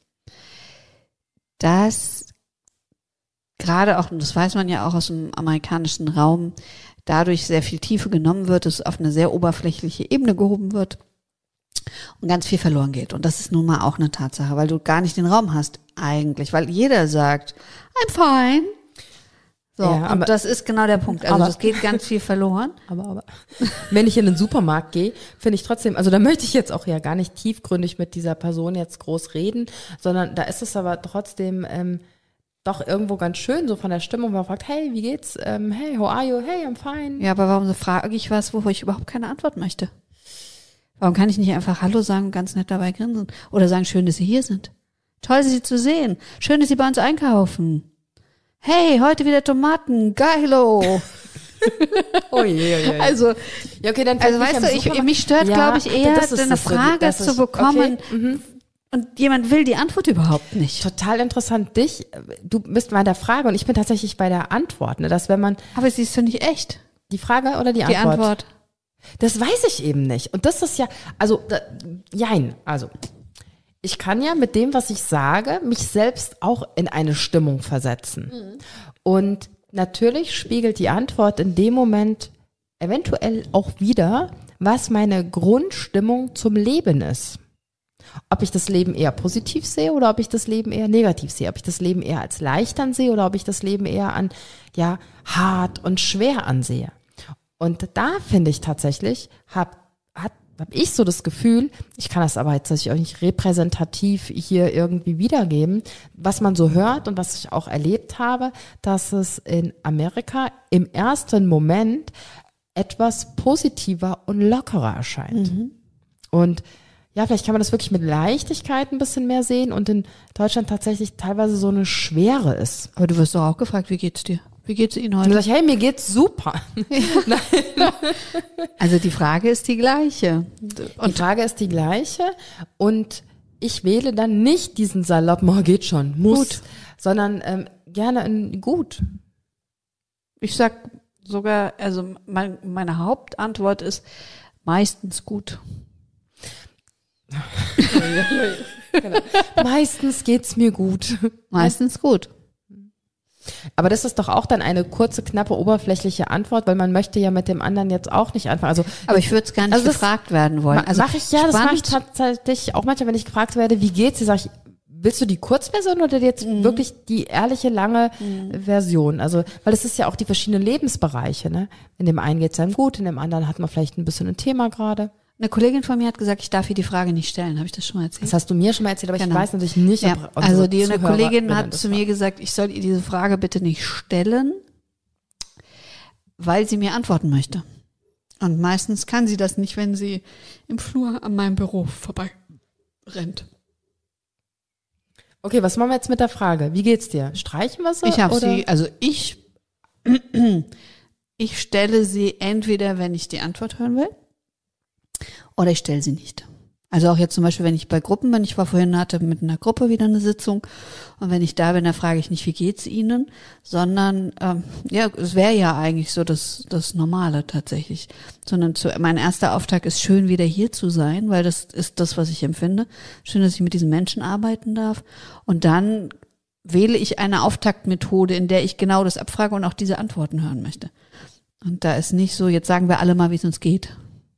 dass gerade auch, und das weiß man ja auch aus dem amerikanischen Raum, dadurch sehr viel Tiefe genommen wird, es auf eine sehr oberflächliche Ebene gehoben wird und ganz viel verloren geht. Und das ist nun mal auch eine Tatsache, weil du gar nicht den Raum hast eigentlich, weil jeder sagt, I'm fine. So, ja, und das ist genau der Punkt. Also es geht ganz viel verloren. Aber wenn ich in den Supermarkt gehe, finde ich trotzdem, also da möchte ich jetzt auch ja gar nicht tiefgründig mit dieser Person jetzt groß reden, sondern da ist es aber trotzdem doch irgendwo ganz schön, so von der Stimmung, wo man fragt, hey, wie geht's? Hey, how are you? Hey, I'm fine. Ja, aber warum so frage ich was, wo ich überhaupt keine Antwort möchte? Warum kann ich nicht einfach Hallo sagen und ganz nett dabei grinsen? Oder sagen, schön, dass Sie hier sind. Toll, Sie zu sehen. Schön, dass Sie bei uns einkaufen. Hey, heute wieder Tomaten, geilo. Oh je. Also, ja, okay, dann also weißt du, mich stört, glaube ich, eher eine Frage zu bekommen, okay. Und jemand will die Antwort überhaupt nicht. Total interessant. Du bist bei der Frage und ich bin tatsächlich bei der Antwort, ne, dass wenn man. Aber sie ist doch nicht echt. Die Frage oder die Antwort? Die Antwort. Das weiß ich eben nicht. Und das ist ja, jein. Also, ich kann ja mit dem, was ich sage, mich selbst auch in eine Stimmung versetzen. Und natürlich spiegelt die Antwort in dem Moment eventuell auch wieder, was meine Grundstimmung zum Leben ist. Ob ich das Leben eher positiv sehe oder ob ich das Leben eher negativ sehe. Ob ich das Leben eher als leicht ansehe oder ob ich das Leben eher an, hart und schwer ansehe. Und da finde ich tatsächlich, hab ich so das Gefühl, ich kann das aber jetzt auch nicht repräsentativ hier irgendwie wiedergeben, was man so hört und was ich auch erlebt habe, dass es in Amerika im ersten Moment etwas positiver und lockerer erscheint. Und ja, vielleicht kann man das wirklich mit Leichtigkeit ein bisschen mehr sehen und in Deutschland tatsächlich teilweise so eine Schwere ist. Aber du wirst doch auch gefragt, wie geht's dir? Wie geht's Ihnen heute? Und dann sag ich, hey, mir geht's super. Also die Frage ist die gleiche. Und die Frage ist die gleiche und ich wähle dann nicht diesen saloppen, geht schon, muss, gut, sondern gerne ein gut. Ich sag sogar, also meine Hauptantwort ist meistens gut. Genau. Meistens geht's mir gut. Meistens gut. Aber das ist doch auch dann eine kurze, knappe, oberflächliche Antwort, weil man möchte ja mit dem anderen jetzt auch nicht anfangen. Also, aber ich würde es gar nicht gefragt werden wollen. Also das mache ich tatsächlich auch manchmal, wenn ich gefragt werde, wie geht's dir, sage ich, willst du die Kurzversion oder jetzt wirklich die ehrliche, lange Version? Also, weil es ist ja auch die verschiedenen Lebensbereiche, ne? In dem einen geht's einem gut, in dem anderen hat man vielleicht ein bisschen ein Thema gerade. Eine Kollegin von mir hat gesagt, ich darf ihr die Frage nicht stellen. Habe ich das schon mal erzählt? Das hast du mir schon mal erzählt, aber ich weiß natürlich nicht. Ja, also eine Kollegin hat zu mir gesagt, ich soll ihr diese Frage bitte nicht stellen, weil sie mir antworten möchte. Und meistens kann sie das nicht, wenn sie im Flur an meinem Büro vorbei rennt. Okay, was machen wir jetzt mit der Frage? Wie geht's dir? Streichen wir sie? Ich habe sie, also ich stelle sie entweder, wenn ich die Antwort hören will, oder ich stelle sie nicht. Also auch jetzt zum Beispiel, wenn ich bei Gruppen bin, ich war vorhin, hatte mit einer Gruppe wieder eine Sitzung und wenn ich da bin, dann frage ich nicht, wie geht's Ihnen, sondern es wäre ja eigentlich so das Normale tatsächlich, sondern mein erster Auftrag ist schön, wieder hier zu sein, weil das ist das, was ich empfinde. Schön, dass ich mit diesen Menschen arbeiten darf und dann wähle ich eine Auftaktmethode, in der ich genau das abfrage und auch diese Antworten hören möchte. Und da ist nicht so, jetzt sagen wir alle mal, wie es uns geht.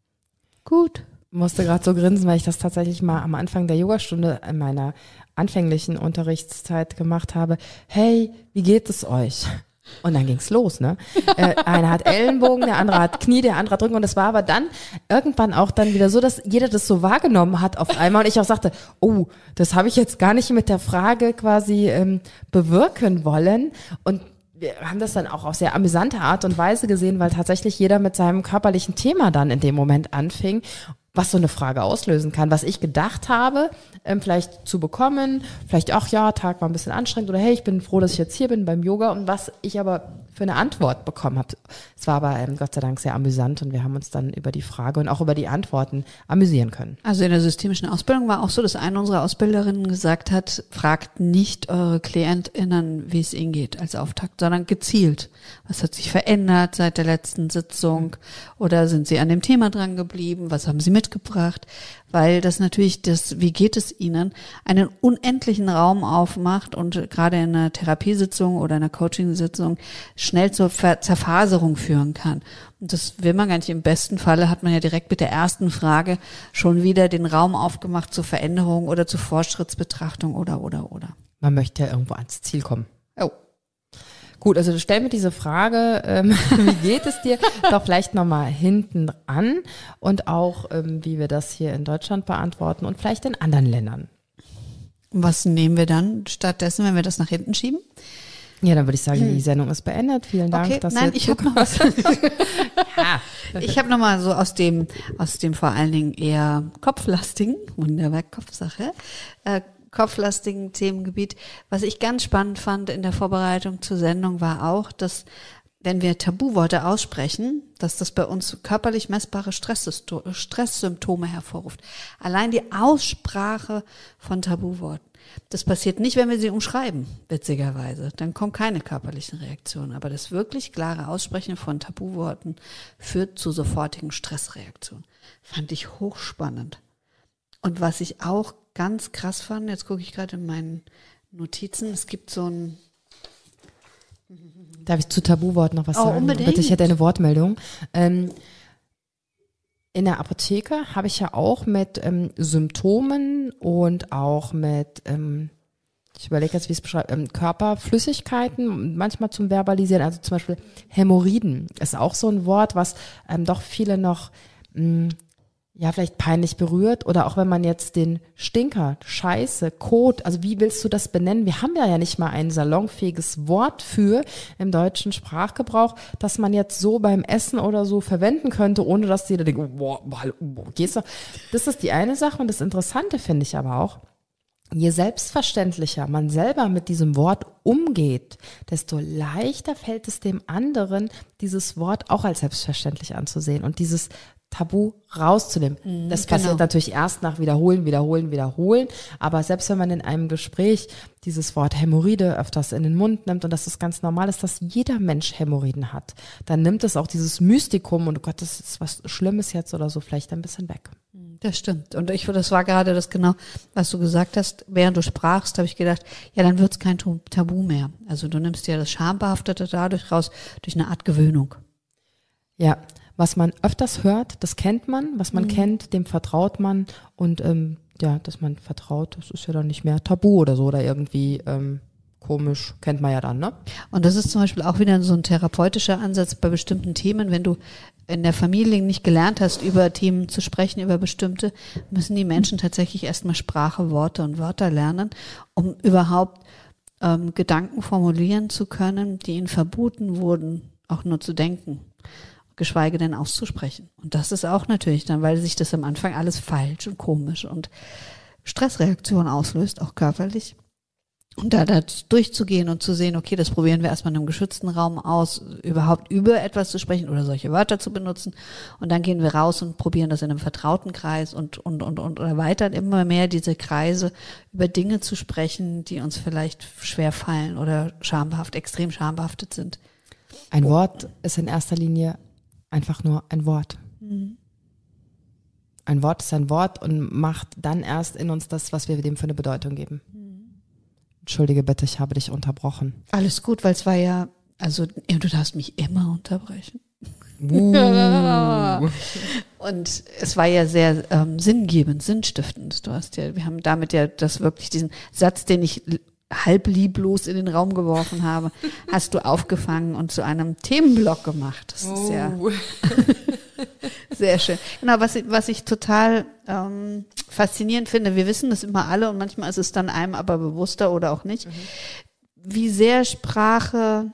Gut. Musste gerade so grinsen, weil ich das tatsächlich mal am Anfang der Yogastunde in meiner anfänglichen Unterrichtszeit gemacht habe. Hey, wie geht es euch? Und dann ging's los, ne? Einer hat Ellenbogen, der andere hat Knie, der andere hat Rücken. Und es war aber dann irgendwann auch dann wieder so, dass jeder das so wahrgenommen hat auf einmal. Und ich auch sagte, oh, das habe ich jetzt gar nicht mit der Frage quasi bewirken wollen. Und wir haben das dann auch auf sehr amüsante Art und Weise gesehen, weil tatsächlich jeder mit seinem körperlichen Thema dann in dem Moment anfing, was so eine Frage auslösen kann, was ich gedacht habe, vielleicht zu bekommen, vielleicht auch, ja, Tag war ein bisschen anstrengend oder hey, ich bin froh, dass ich jetzt hier bin beim Yoga und was ich aber für eine Antwort bekommen habe. Es war aber Gott sei Dank sehr amüsant und wir haben uns dann über die Frage und auch über die Antworten amüsieren können. Also in der systemischen Ausbildung war auch so, dass eine unserer Ausbilderinnen gesagt hat, fragt nicht eure KlientInnen, wie es ihnen geht als Auftakt, sondern gezielt. Was hat sich verändert seit der letzten Sitzung oder sind sie an dem Thema dran geblieben? Was haben sie mitgebracht? Weil das natürlich wie geht es ihnen, einen unendlichen Raum aufmacht und gerade in einer Therapiesitzung oder einer Coaching-Sitzung schnell zur Zerfaserung führen kann. Und das will man gar nicht. Im besten Falle hat man ja direkt mit der ersten Frage schon wieder den Raum aufgemacht zur Veränderung oder zur Fortschrittsbetrachtung oder. Man möchte ja irgendwo ans Ziel kommen. Oh. Gut, also du stellst mir diese Frage, wie geht es dir, doch vielleicht nochmal hinten an und auch, wie wir das hier in Deutschland beantworten und vielleicht in anderen Ländern. Was nehmen wir dann stattdessen, wenn wir das nach hinten schieben? Ja, dann würde ich sagen, die Sendung ist beendet. Vielen Dank. Okay, dass nein, ich habe noch was. Ich habe noch mal so aus dem vor allen Dingen eher kopflastigen, wunderbar Kopfsache, kopflastigen Themengebiet. Was ich ganz spannend fand in der Vorbereitung zur Sendung war auch, dass wenn wir Tabuworte aussprechen, dass das bei uns körperlich messbare Stresssymptome hervorruft. Allein die Aussprache von Tabuworten. Das passiert nicht, wenn wir sie umschreiben, witzigerweise. Dann kommen keine körperlichen Reaktionen. Aber das wirklich klare Aussprechen von Tabuworten führt zu sofortigen Stressreaktionen. Fand ich hochspannend. Und was ich auch ganz krass fand, jetzt gucke ich gerade in meinen Notizen, es gibt so ein... Darf ich zu Tabuworten noch was sagen? Unbedingt. Bitte, ich hätte eine Wortmeldung. In der Apotheke habe ich ja auch mit Symptomen und auch mit, ich überlege jetzt, wie ich es beschreibe, Körperflüssigkeiten, manchmal zum Verbalisieren, also zum Beispiel Hämorrhoiden ist auch so ein Wort, was doch viele noch vielleicht peinlich berührt, oder auch wenn man jetzt den Stinker, Scheiße, Kot, also wie willst du das benennen? Wir haben ja nicht mal ein salonfähiges Wort für im deutschen Sprachgebrauch, das man jetzt so beim Essen oder so verwenden könnte, ohne dass jeder denkt, boah, geht's doch. Das ist die eine Sache, und das Interessante finde ich aber auch, je selbstverständlicher man selber mit diesem Wort umgeht, desto leichter fällt es dem anderen, dieses Wort auch als selbstverständlich anzusehen und dieses Tabu rauszunehmen. Das passiert natürlich erst nach Wiederholen. Aber selbst wenn man in einem Gespräch dieses Wort Hämorrhoide öfters in den Mund nimmt und dass es ganz normal ist, dass jeder Mensch Hämorrhoiden hat, dann nimmt es auch dieses Mystikum und oh Gott, das ist was Schlimmes jetzt oder so vielleicht ein bisschen weg. Das stimmt. Und das war gerade das genau, was du gesagt hast. Während du sprachst, habe ich gedacht, ja, dann wird's kein Tabu mehr. Also du nimmst ja das Schambehaftete dadurch raus, durch eine Art Gewöhnung. Ja, was man öfters hört, das kennt man. Was man kennt, dem vertraut man. Und dass man vertraut, das ist ja dann nicht mehr Tabu oder so oder irgendwie komisch, kennt man ja dann, ne? Und das ist zum Beispiel auch wieder so ein therapeutischer Ansatz bei bestimmten Themen. Wenn du in der Familie nicht gelernt hast, über Themen zu sprechen, über bestimmte, müssen die Menschen tatsächlich erstmal Sprache, Worte und Wörter lernen, um überhaupt Gedanken formulieren zu können, die ihnen verboten wurden, auch nur zu denken, geschweige denn auszusprechen. Und das ist auch natürlich dann, weil sich das am Anfang alles falsch und komisch und Stressreaktionen auslöst, auch körperlich. Und da durchzugehen und zu sehen, okay, das probieren wir erstmal in einem geschützten Raum aus, überhaupt über etwas zu sprechen oder solche Wörter zu benutzen. Und dann gehen wir raus und probieren das in einem vertrauten Kreis und erweitern immer mehr diese Kreise, über Dinge zu sprechen, die uns vielleicht schwer fallen oder extrem schambehaftet sind. Ein Wort ist in erster Linie einfach nur ein Wort. Ein Wort ist ein Wort und macht dann erst in uns das, was wir dem für eine Bedeutung geben. Entschuldige bitte, ich habe dich unterbrochen. Alles gut, weil es war ja, also du darfst mich immer unterbrechen. Und es war ja sehr sinngebend, sinnstiftend. Wir haben damit ja das wirklich, diesen Satz, den ich halb lieblos in den Raum geworfen habe, hast du aufgefangen und zu einem Themenblock gemacht. Das ist ja sehr schön. Genau, was ich total faszinierend finde, wir wissen das immer alle und manchmal ist es dann einem aber bewusster oder auch nicht, wie sehr Sprache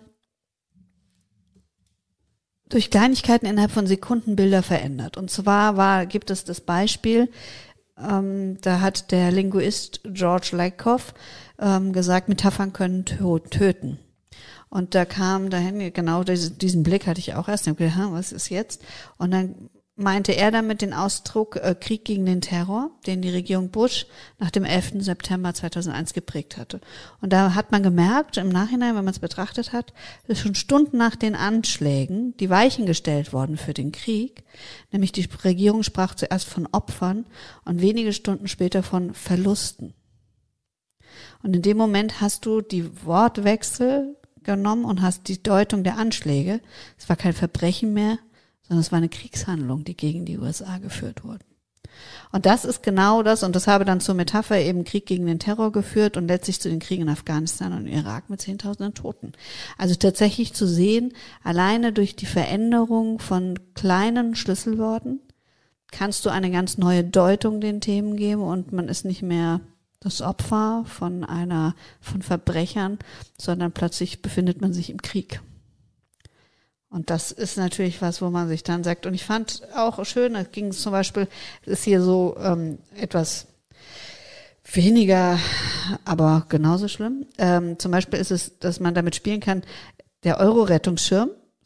durch Kleinigkeiten innerhalb von Sekunden Bilder verändert. Und zwar gibt es das Beispiel, da hat der Linguist George Lakoff gesagt, Metaphern können töten. Und da kam dahin, genau diesen Blick hatte ich auch erst, ich habe gedacht, was ist jetzt? Und dann meinte er damit den Ausdruck Krieg gegen den Terror, den die Regierung Bush nach dem 11. September 2001 geprägt hatte. Und da hat man gemerkt, im Nachhinein, wenn man es betrachtet hat, dass schon Stunden nach den Anschlägen die Weichen gestellt worden für den Krieg. Nämlich die Regierung sprach zuerst von Opfern und wenige Stunden später von Verlusten. Und in dem Moment hast du die Wortwechsel genommen und hast die Deutung der Anschläge. Es war kein Verbrechen mehr, sondern es war eine Kriegshandlung, die gegen die USA geführt wurde. Und das ist genau das, und das habe dann zur Metapher eben Krieg gegen den Terror geführt und letztlich zu den Kriegen in Afghanistan und Irak mit Zehntausenden Toten. Also tatsächlich zu sehen, alleine durch die Veränderung von kleinen Schlüsselworten kannst du eine ganz neue Deutung den Themen geben und man ist nicht mehr das Opfer von Verbrechern, sondern plötzlich befindet man sich im Krieg. Und das ist natürlich was, wo man sich dann sagt, und ich fand auch schön, es ging zum Beispiel, ist hier so etwas weniger, aber genauso schlimm. Zum Beispiel ist es, dass man damit spielen kann, der Euro-Rettungsschirm,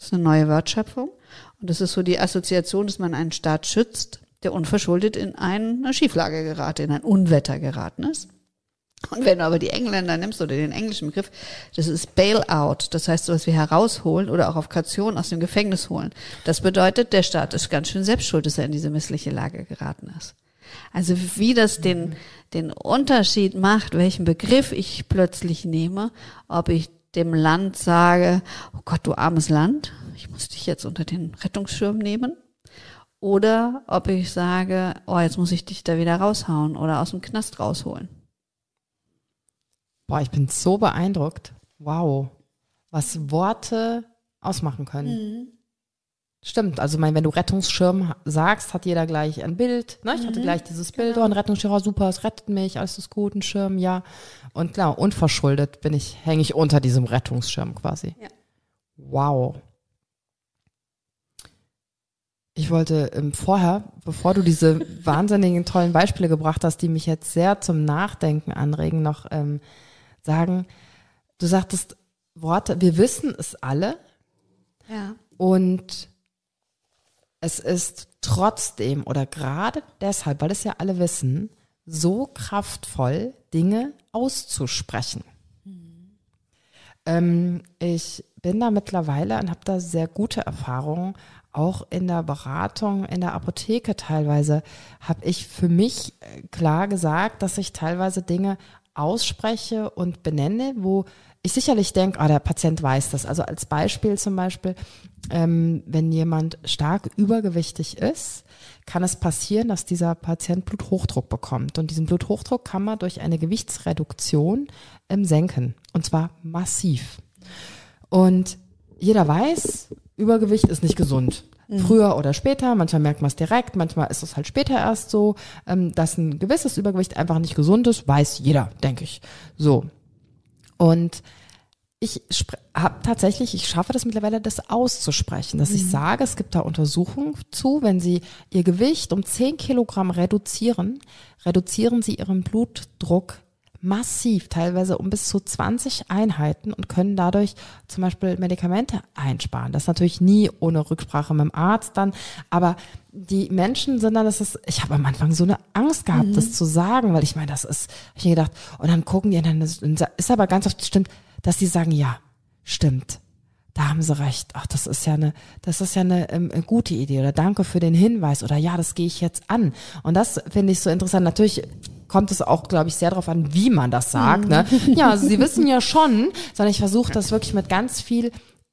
Das ist eine neue Wortschöpfung. Und das ist so die Assoziation, dass man einen Staat schützt, der unverschuldet in eine Schieflage geraten, in ein Unwetter geraten ist. Und wenn du aber die Engländer nimmst oder den englischen Begriff, das ist Bailout. Das heißt, sowas wie herausholen oder auch auf Kaution aus dem Gefängnis holen. Das bedeutet, der Staat ist ganz schön selbst schuld, dass er in diese missliche Lage geraten ist. Also wie das den Unterschied macht, welchen Begriff ich plötzlich nehme, ob ich dem Land sage, oh Gott, du armes Land, ich muss dich jetzt unter den Rettungsschirm nehmen. Oder ob ich sage, oh, jetzt muss ich dich da wieder raushauen oder aus dem Knast rausholen. Boah, ich bin so beeindruckt. Wow, was Worte ausmachen können. Stimmt, also wenn du Rettungsschirm sagst, hat jeder gleich ein Bild. Ne? Ich hatte gleich dieses Bild, oh, ein Rettungsschirm, super, es rettet mich, alles ist gut, ein Schirm, ja. Und klar, unverschuldet hänge ich unter diesem Rettungsschirm quasi. Ja. Wow. Ich wollte vorher, bevor du diese wahnsinnigen tollen Beispiele gebracht hast, die mich jetzt sehr zum Nachdenken anregen, noch sagen, du sagtest Worte, wir wissen es alle. Ja. Und es ist trotzdem oder gerade deshalb, weil es ja alle wissen, so kraftvoll, Dinge auszusprechen. Ich bin da mittlerweile und habe da sehr gute Erfahrungen, auch in der Beratung, in der Apotheke teilweise, habe ich für mich klar gesagt, dass ich teilweise Dinge ausspreche und benenne, wo ich sicherlich denke, der Patient weiß das. Also als Beispiel zum Beispiel, wenn jemand stark übergewichtig ist, kann es passieren, dass dieser Patient Bluthochdruck bekommt. Und diesen Bluthochdruck kann man durch eine Gewichtsreduktion senken. Und zwar massiv. Und jeder weiß, Übergewicht ist nicht gesund. Früher oder später, manchmal merkt man es direkt, manchmal ist es halt später erst so, dass ein gewisses Übergewicht einfach nicht gesund ist, weiß jeder, denke ich. So. Und ich schaffe das mittlerweile, das auszusprechen, dass ich sage, es gibt da Untersuchungen zu, wenn Sie Ihr Gewicht um 10 Kilogramm reduzieren Sie Ihren Blutdruck massiv, teilweise um bis zu 20 Einheiten und können dadurch zum Beispiel Medikamente einsparen. Das natürlich nie ohne Rücksprache mit dem Arzt dann, aber die Menschen sind dann, ich habe am Anfang so eine Angst gehabt, das zu sagen, weil ich meine, hab ich mir gedacht, und dann gucken die, dann ist aber ganz oft stimmt, dass sie sagen, ja, stimmt, da haben sie recht, ach, das ist ja eine gute Idee oder danke für den Hinweis oder ja, das gehe ich jetzt an. Und das finde ich so interessant. Natürlich kommt es auch, glaube ich, sehr darauf an, wie man das sagt. Ne? Ja, also Sie wissen ja schon, sondern ich versuche das wirklich mit ganz viel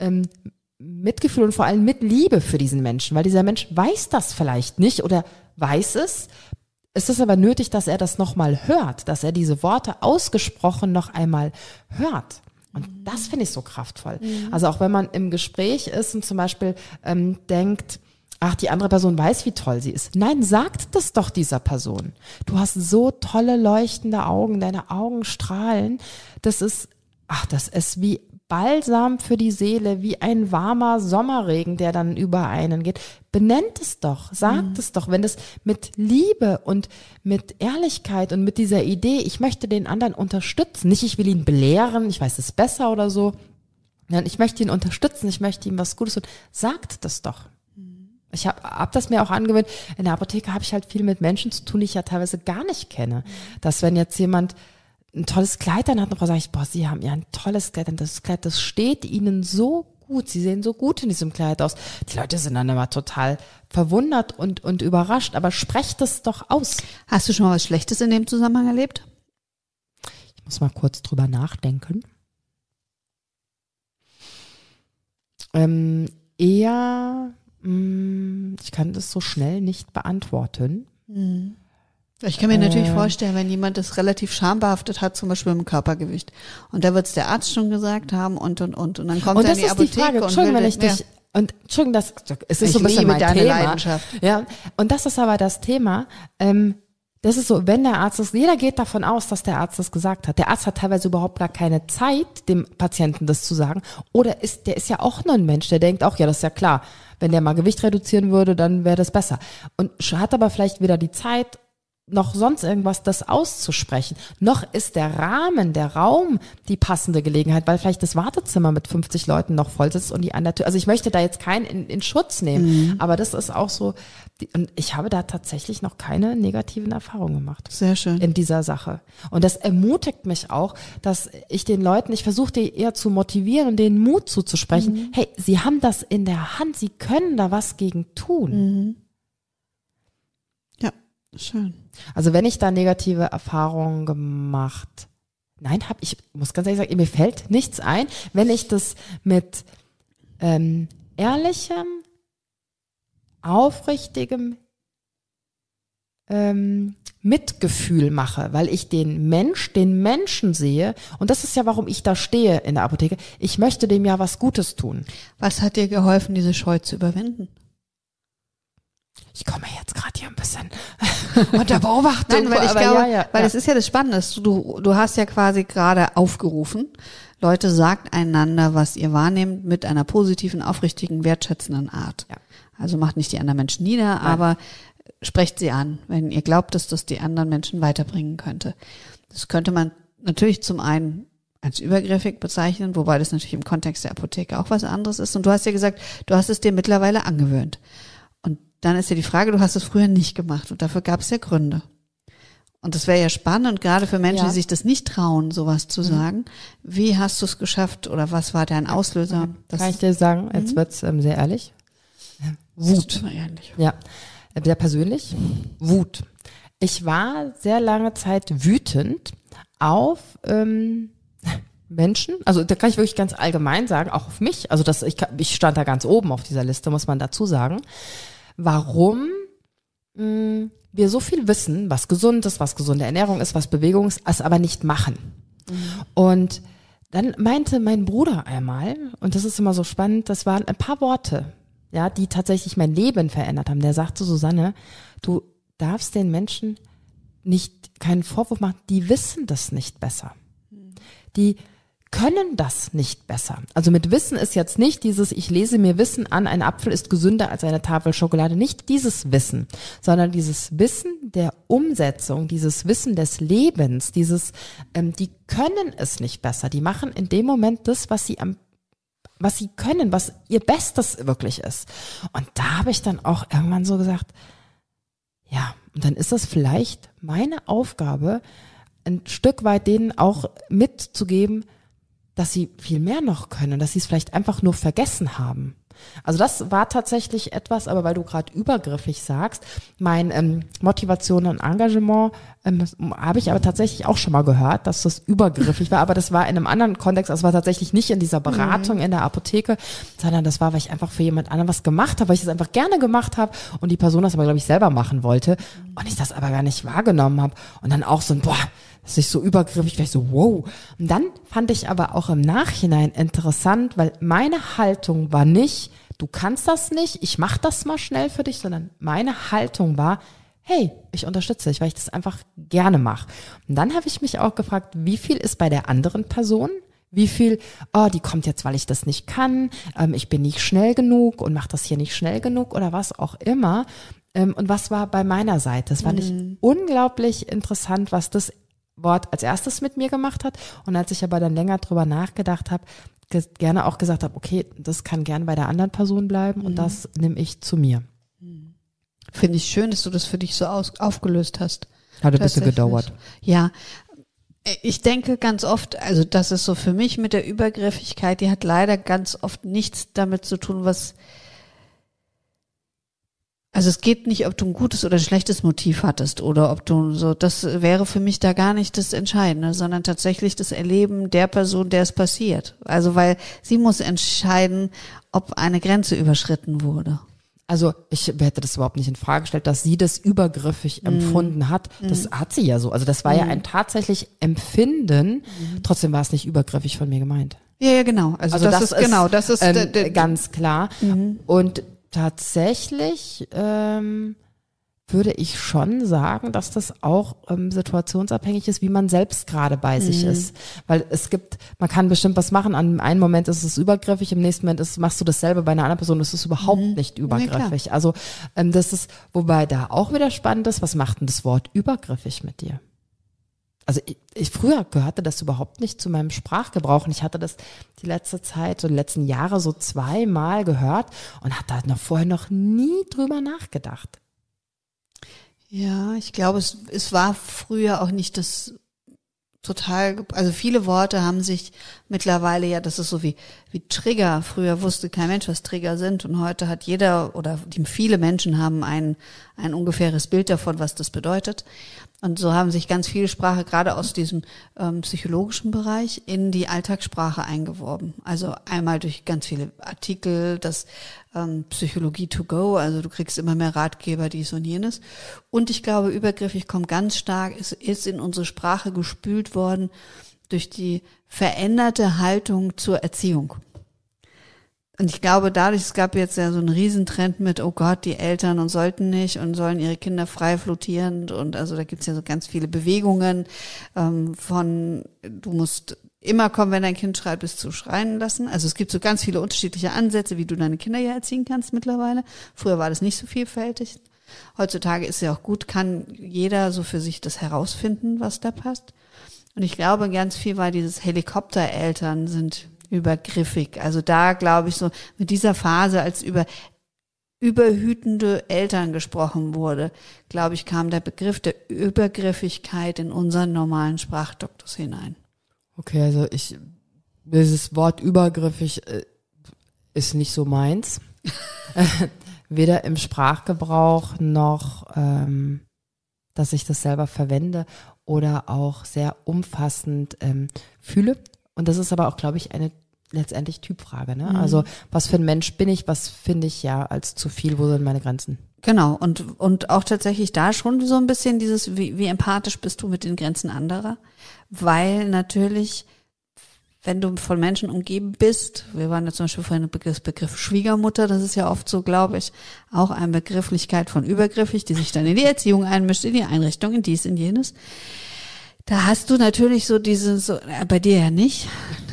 Mitgefühl und vor allem mit Liebe für diesen Menschen, weil dieser Mensch weiß das vielleicht nicht oder weiß es. Es ist aber nötig, dass er das nochmal hört, dass er diese Worte ausgesprochen noch einmal hört. Und das finde ich so kraftvoll. Also auch wenn man im Gespräch ist und zum Beispiel denkt, ach, die andere Person weiß, wie toll sie ist. Nein, sagt das doch dieser Person. Du hast so tolle leuchtende Augen, deine Augen strahlen. Das ist wie Balsam für die Seele, wie ein warmer Sommerregen, der dann über einen geht. Benennt es doch, sagt es doch, wenn das mit Liebe und mit Ehrlichkeit und mit dieser Idee, ich möchte den anderen unterstützen, nicht ich will ihn belehren, ich weiß es besser oder so, sondern ich möchte ihn unterstützen, ich möchte ihm was Gutes tun, sagt das doch. Ich hab das mir auch angewöhnt, in der Apotheke habe ich halt viel mit Menschen zu tun, die ich ja teilweise gar nicht kenne, dass wenn jetzt jemand ein tolles Kleid dann hat, noch sage ich, boah, Sie haben ja ein tolles Kleid, und das Kleid, das steht Ihnen so gut, Sie sehen so gut in diesem Kleid aus. Die Leute sind dann immer total verwundert und überrascht, aber sprecht es doch aus. Hast du schon mal was Schlechtes in dem Zusammenhang erlebt? Ich muss mal kurz drüber nachdenken. Ich kann das so schnell nicht beantworten. Ich kann mir natürlich vorstellen, wenn jemand das relativ schambehaftet hat, zum Beispiel im Körpergewicht. Und da wird es der Arzt schon gesagt haben und dann kommt er in die Apotheke. Und das ist die Frage, Entschuldigung, wenn ich dich, und Entschuldigung, es ist so ein bisschen mein deine Thema. Leidenschaft. Ja, und das ist aber das Thema, das ist so, wenn der Arzt das, jeder geht davon aus, dass der Arzt das gesagt hat. Der Arzt hat teilweise überhaupt gar keine Zeit, dem Patienten das zu sagen. Oder der ist ja auch nur ein Mensch, der denkt auch, ja, das ist ja klar, wenn der mal Gewicht reduzieren würde, dann wäre das besser. Und hat aber vielleicht weder die Zeit, noch sonst irgendwas, das auszusprechen. Noch ist der Rahmen, der Raum die passende Gelegenheit, weil vielleicht das Wartezimmer mit 50 Leuten noch voll sitzt und die an der Tür. Also ich möchte da jetzt keinen in Schutz nehmen, aber das ist auch so, und ich habe da tatsächlich noch keine negativen Erfahrungen gemacht. Sehr schön. In dieser Sache. Und das ermutigt mich auch, dass ich den Leuten, ich versuche die eher zu motivieren und denen Mut zuzusprechen. Hey, sie haben das in der Hand, sie können da was gegen tun. Ja, schön. Also wenn ich da negative Erfahrungen gemacht, ich muss ganz ehrlich sagen, mir fällt nichts ein, wenn ich das mit ehrlichem, aufrichtigem Mitgefühl mache, weil ich den Menschen sehe, und das ist ja, warum ich da stehe in der Apotheke, ich möchte dem ja was Gutes tun. Was hat dir geholfen, diese Scheu zu überwinden? Ich komme jetzt gerade hier ein bisschen unter Beobachtung. Nein, weil ich glaube, weil es ist ja das Spannende, du hast ja quasi gerade aufgerufen, Leute, sagt einander, was ihr wahrnehmt, mit einer positiven, aufrichtigen, wertschätzenden Art. Ja. Also macht nicht die anderen Menschen nieder, aber sprecht sie an, wenn ihr glaubt, dass das die anderen Menschen weiterbringen könnte. Das könnte man natürlich zum einen als übergriffig bezeichnen, wobei das natürlich im Kontext der Apotheke auch was anderes ist. Und du hast ja gesagt, du hast es dir mittlerweile angewöhnt. Und dann ist ja die Frage, du hast es früher nicht gemacht und dafür gab es ja Gründe. Und das wäre ja spannend, gerade für Menschen, die sich das nicht trauen, sowas zu sagen. Wie hast du es geschafft oder was war dein Auslöser? Kann ich dir sagen, jetzt wird's sehr ehrlich. Wut. Ja, sehr persönlich. Wut. Ich war sehr lange Zeit wütend auf Menschen, also da kann ich wirklich ganz allgemein sagen, auch auf mich, also ich stand da ganz oben auf dieser Liste, muss man dazu sagen, warum wir so viel wissen, was gesund ist, was gesunde Ernährung ist, was Bewegung ist, es aber nicht machen. Und dann meinte mein Bruder einmal, und das ist immer so spannend, das waren ein paar Worte, ja, die tatsächlich mein Leben verändert haben. Der sagte, Susanne, du darfst den Menschen keinen Vorwurf machen, die wissen das nicht besser. Die können das nicht besser. Also mit Wissen ist jetzt nicht dieses, ich lese mir Wissen an, ein Apfel ist gesünder als eine Tafel Schokolade, nicht dieses Wissen, sondern dieses Wissen der Umsetzung, dieses Wissen des Lebens, die können es nicht besser. Die machen in dem Moment das, was sie können, was ihr Bestes wirklich ist. Und da habe ich dann auch irgendwann so gesagt, ja, und dann ist das vielleicht meine Aufgabe, ein Stück weit denen auch mitzugeben, dass sie viel mehr noch können, dass sie es vielleicht einfach nur vergessen haben. Also das war tatsächlich etwas, aber weil du gerade übergriffig sagst, mein Motivation und Engagement habe ich aber tatsächlich auch schon mal gehört, dass das übergriffig war, aber das war in einem anderen Kontext, also es war tatsächlich nicht in dieser Beratung in der Apotheke, sondern das war, weil ich einfach für jemand anderen was gemacht habe, weil ich es einfach gerne gemacht habe und die Person das aber, glaube ich, selber machen wollte und ich das aber gar nicht wahrgenommen habe und dann auch so ein, das ist so übergriffig, vielleicht so, wow. Und dann fand ich aber auch im Nachhinein interessant, weil meine Haltung war nicht, du kannst das nicht, ich mach das mal schnell für dich, sondern meine Haltung war, hey, ich unterstütze dich, weil ich das einfach gerne mache. Und dann habe ich mich auch gefragt, wie viel ist bei der anderen Person? Wie viel, die kommt jetzt, weil ich das nicht kann, ich bin nicht schnell genug und mache das hier nicht schnell genug oder was auch immer. Und was war bei meiner Seite? Das fand ich unglaublich interessant, was das Wort als erstes mit mir gemacht hat. Und als ich aber dann länger drüber nachgedacht habe, gerne auch gesagt habe, okay, das kann gern bei der anderen Person bleiben und das nehme ich zu mir. Finde ich schön, dass du das für dich so aufgelöst hast. Hat ein bisschen gedauert. Ja, ich denke ganz oft, also das ist so für mich mit der Übergriffigkeit, die hat leider ganz oft nichts damit zu tun, also es geht nicht, ob du ein gutes oder ein schlechtes Motiv hattest oder ob du so, das wäre für mich da gar nicht das Entscheidende, sondern tatsächlich das Erleben der Person, der es passiert. Also weil sie muss entscheiden, ob eine Grenze überschritten wurde. Also ich hätte das überhaupt nicht in Frage gestellt, dass sie das übergriffig empfunden hat. Das hat sie ja so. Also das war ja ein tatsächlich Empfinden. Trotzdem war es nicht übergriffig von mir gemeint. Ja, genau. Also das ist ganz klar. Und tatsächlich würde ich schon sagen, dass das auch situationsabhängig ist, wie man selbst gerade bei sich ist. Weil man kann bestimmt was machen, an einem Moment ist es übergriffig, im nächsten Moment machst du dasselbe bei einer anderen Person, das ist überhaupt nicht übergriffig. Nee, also das ist, wobei da auch wieder spannend ist, was macht denn das Wort übergriffig mit dir? Also ich früher gehörte das überhaupt nicht zu meinem Sprachgebrauch und ich hatte das die letzte Zeit, so die letzten Jahre so 2-mal gehört und hatte da vorher noch nie drüber nachgedacht. Ja, ich glaube, es war früher auch nicht das also viele Worte haben sich mittlerweile das ist so wie Trigger. Früher wusste kein Mensch, was Trigger sind und heute hat jeder oder viele Menschen haben ein ungefähres Bild davon, was das bedeutet. Und so haben sich ganz viele Sprache, gerade aus diesem psychologischen Bereich, in die Alltagssprache eingeworben. Also einmal durch ganz viele Artikel, das Psychologie to go, also du kriegst immer mehr Ratgeber, dies und jenes. Und ich glaube, übergriffig kommt ganz stark, es ist in unsere Sprache gespült worden durch die veränderte Haltung zur Erziehung. Und ich glaube, dadurch, es gab jetzt ja so einen Riesentrend mit, oh Gott, die Eltern und sollten nicht und sollen ihre Kinder frei flotierend und also da gibt's ja so ganz viele Bewegungen von, du musst immer kommen, wenn dein Kind schreit, bis zu schreien lassen. Also es gibt so ganz viele unterschiedliche Ansätze, wie du deine Kinder ja erziehen kannst mittlerweile. Früher war das nicht so vielfältig. Heutzutage ist ja auch gut, kann jeder so für sich das herausfinden, was da passt. Und ich glaube, ganz viel war dieses Helikoptereltern sind übergriffig. Also da glaube ich so mit dieser Phase, als über überhütende Eltern gesprochen wurde, glaube ich, kam der Begriff der Übergriffigkeit in unseren normalen Sprachduktus hinein. Okay, also dieses Wort übergriffig ist nicht so meins. Weder im Sprachgebrauch noch, dass ich das selber verwende oder auch sehr umfassend fühle. Und das ist aber auch, glaube ich, eine letztendlich Typfrage. Ne? Also was für ein Mensch bin ich, was finde ich ja als zu viel, wo sind meine Grenzen? Genau, und auch tatsächlich da schon so ein bisschen dieses, wie empathisch bist du mit den Grenzen anderer? Weil natürlich, wenn du von Menschen umgeben bist, wir waren ja zum Beispiel vorhin Begriff Schwiegermutter, das ist ja oft so, glaube ich, auch eine Begrifflichkeit von übergriffig, die sich dann in die Erziehung einmischt, in die Einrichtung, in dies, in jenes. Da hast du natürlich so bei dir ja nicht.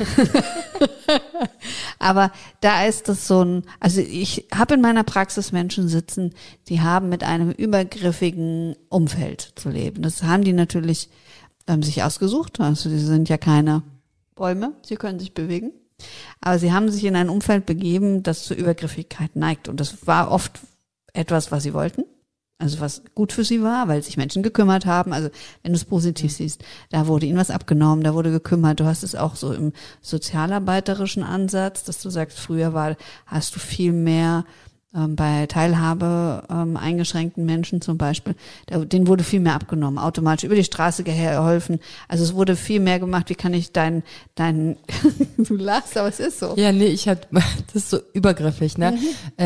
Aber da ist das also ich habe in meiner Praxis Menschen sitzen, die haben mit einem übergriffigen Umfeld zu leben. Das haben die natürlich sich ausgesucht. Also die sind ja keine Bäume, sie können sich bewegen. Aber sie haben sich in ein Umfeld begeben, das zur Übergriffigkeit neigt. Und das war oft etwas, was sie wollten. Also was gut für sie war, weil sich Menschen gekümmert haben. Also wenn du es positiv siehst, da wurde ihnen was abgenommen, da wurde gekümmert. Du hast es auch so im sozialarbeiterischen Ansatz, dass du sagst, früher hast du viel mehr bei Teilhabe eingeschränkten Menschen zum Beispiel, denen wurde viel mehr abgenommen, automatisch über die Straße geholfen. Also es wurde viel mehr gemacht, wie kann ich dein du lachst, aber es ist so. Ja, nee, das ist so übergriffig, ne?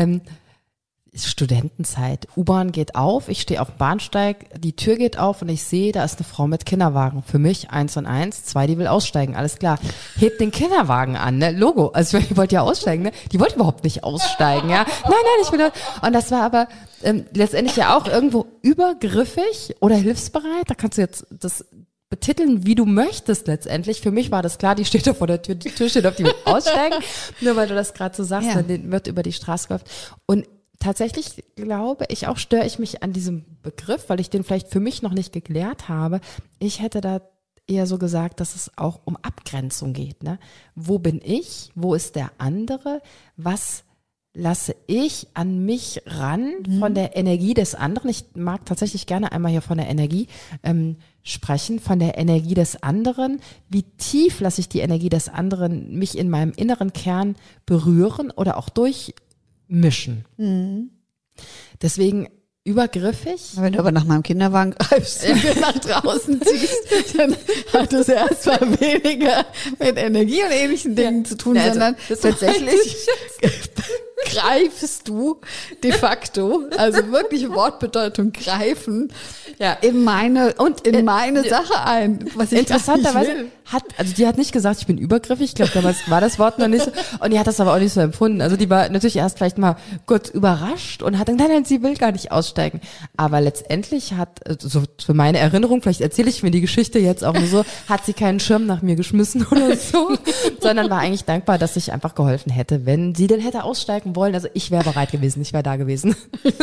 Studentenzeit. U-Bahn geht auf, ich stehe auf dem Bahnsteig, die Tür geht auf und ich sehe, da ist eine Frau mit Kinderwagen. Für mich 1 und 1, 2, die will aussteigen, alles klar. Hebt den Kinderwagen an, ne? Logo. Also die wollte ja aussteigen, ne? Die wollte überhaupt nicht aussteigen, ja? Nein, ich will. Und das war aber letztendlich ja auch irgendwo übergriffig oder hilfsbereit. Da kannst du jetzt das betiteln, wie du möchtest letztendlich. Für mich war das klar, die steht da vor der Tür, die Tür steht auf, die will aussteigen. Nur weil du das gerade so sagst, ja. Dann wird über die Straße geläuft. Und tatsächlich glaube ich auch, störe ich mich an diesem Begriff, weil ich den vielleicht für mich noch nicht geklärt habe. Ich hätte da eher so gesagt, dass es auch um Abgrenzung geht. Ne? Wo bin ich? Wo ist der andere? Was lasse ich an mich ran von der Energie des anderen? Ich mag tatsächlich gerne einmal hier von der Energie sprechen, von der Energie des anderen. Wie tief lasse ich die Energie des anderen mich in meinem inneren Kern berühren oder auch durchmischen? Deswegen übergriffig. Wenn du aber nach meinem Kinderwagen greifst und nach draußen ziehst, dann hat das erstmal weniger mit Energie und ähnlichen Dingen zu tun, sondern tatsächlich greifst du de facto, also wirklich Wortbedeutung greifen, in meine Sache ein, was ich interessanterweise die hat nicht gesagt, ich bin übergriffig. Ich glaube, damals war das Wort noch nicht so. Und die hat das aber auch nicht so empfunden. Also die war natürlich erst vielleicht mal kurz überrascht und hat dann, nein, sie will gar nicht aussteigen. Aber letztendlich so für meine Erinnerung, vielleicht erzähle ich mir die Geschichte jetzt auch nur so, hat sie keinen Schirm nach mir geschmissen oder so, sondern war eigentlich dankbar, dass ich einfach geholfen hätte, wenn sie denn hätte aussteigen wollen. Also ich wäre bereit gewesen, ich wäre da gewesen.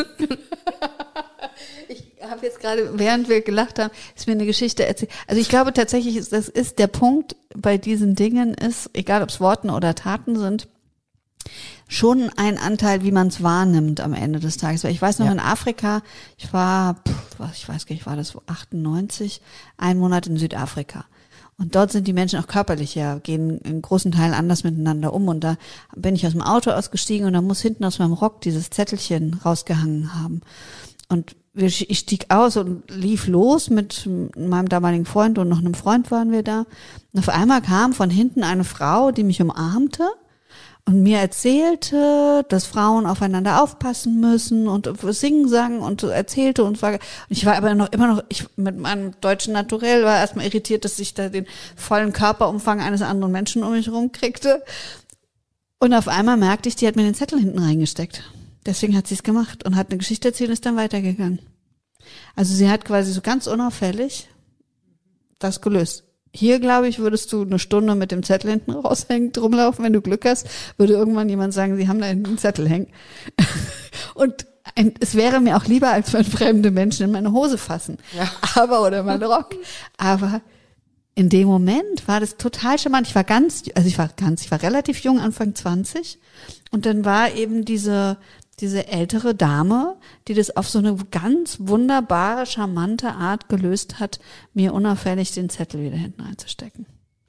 Ich habe jetzt gerade, während wir gelacht haben, ist mir eine Geschichte erzählt. Also ich glaube tatsächlich, das ist der Punkt bei diesen Dingen ist, egal ob es Worten oder Taten sind, schon ein Anteil, wie man es wahrnimmt am Ende des Tages. Weil ich weiß noch, in Afrika, ich war das 98, einen Monat in Südafrika. Und dort sind die Menschen auch körperlich gehen in großen Teilen anders miteinander um. Und da bin ich aus dem Auto ausgestiegen und da muss hinten aus meinem Rock dieses Zettelchen rausgehangen haben. Und ich stieg aus und lief los mit meinem damaligen Freund und noch einem Freund waren wir da. Und auf einmal kam von hinten eine Frau, die mich umarmte und mir erzählte, dass Frauen aufeinander aufpassen müssen und singen, sagen und erzählte und ich war aber immer noch, mit meinem deutschen Naturell war erstmal irritiert, dass ich da den vollen Körperumfang eines anderen Menschen um mich rumkriegte. Und auf einmal merkte ich, die hat mir den Zettel hinten reingesteckt. Deswegen hat sie es gemacht und hat eine Geschichte erzählt und ist dann weitergegangen. Also sie hat quasi so ganz unauffällig das gelöst. Hier, glaube ich, würdest du eine Stunde mit dem Zettel hinten raushängen, rumlaufen, wenn du Glück hast, würde irgendwann jemand sagen, sie haben da hinten einen Zettel hängen. Und es wäre mir auch lieber, als wenn fremde Menschen in meine Hose fassen. Ja. Oder meinen Rock. Aber in dem Moment war das total charmant. Ich war relativ jung, Anfang 20. Und dann war eben diese ältere Dame, die das auf so eine ganz wunderbare, charmante Art gelöst hat, mir unauffällig den Zettel wieder hinten einzustecken.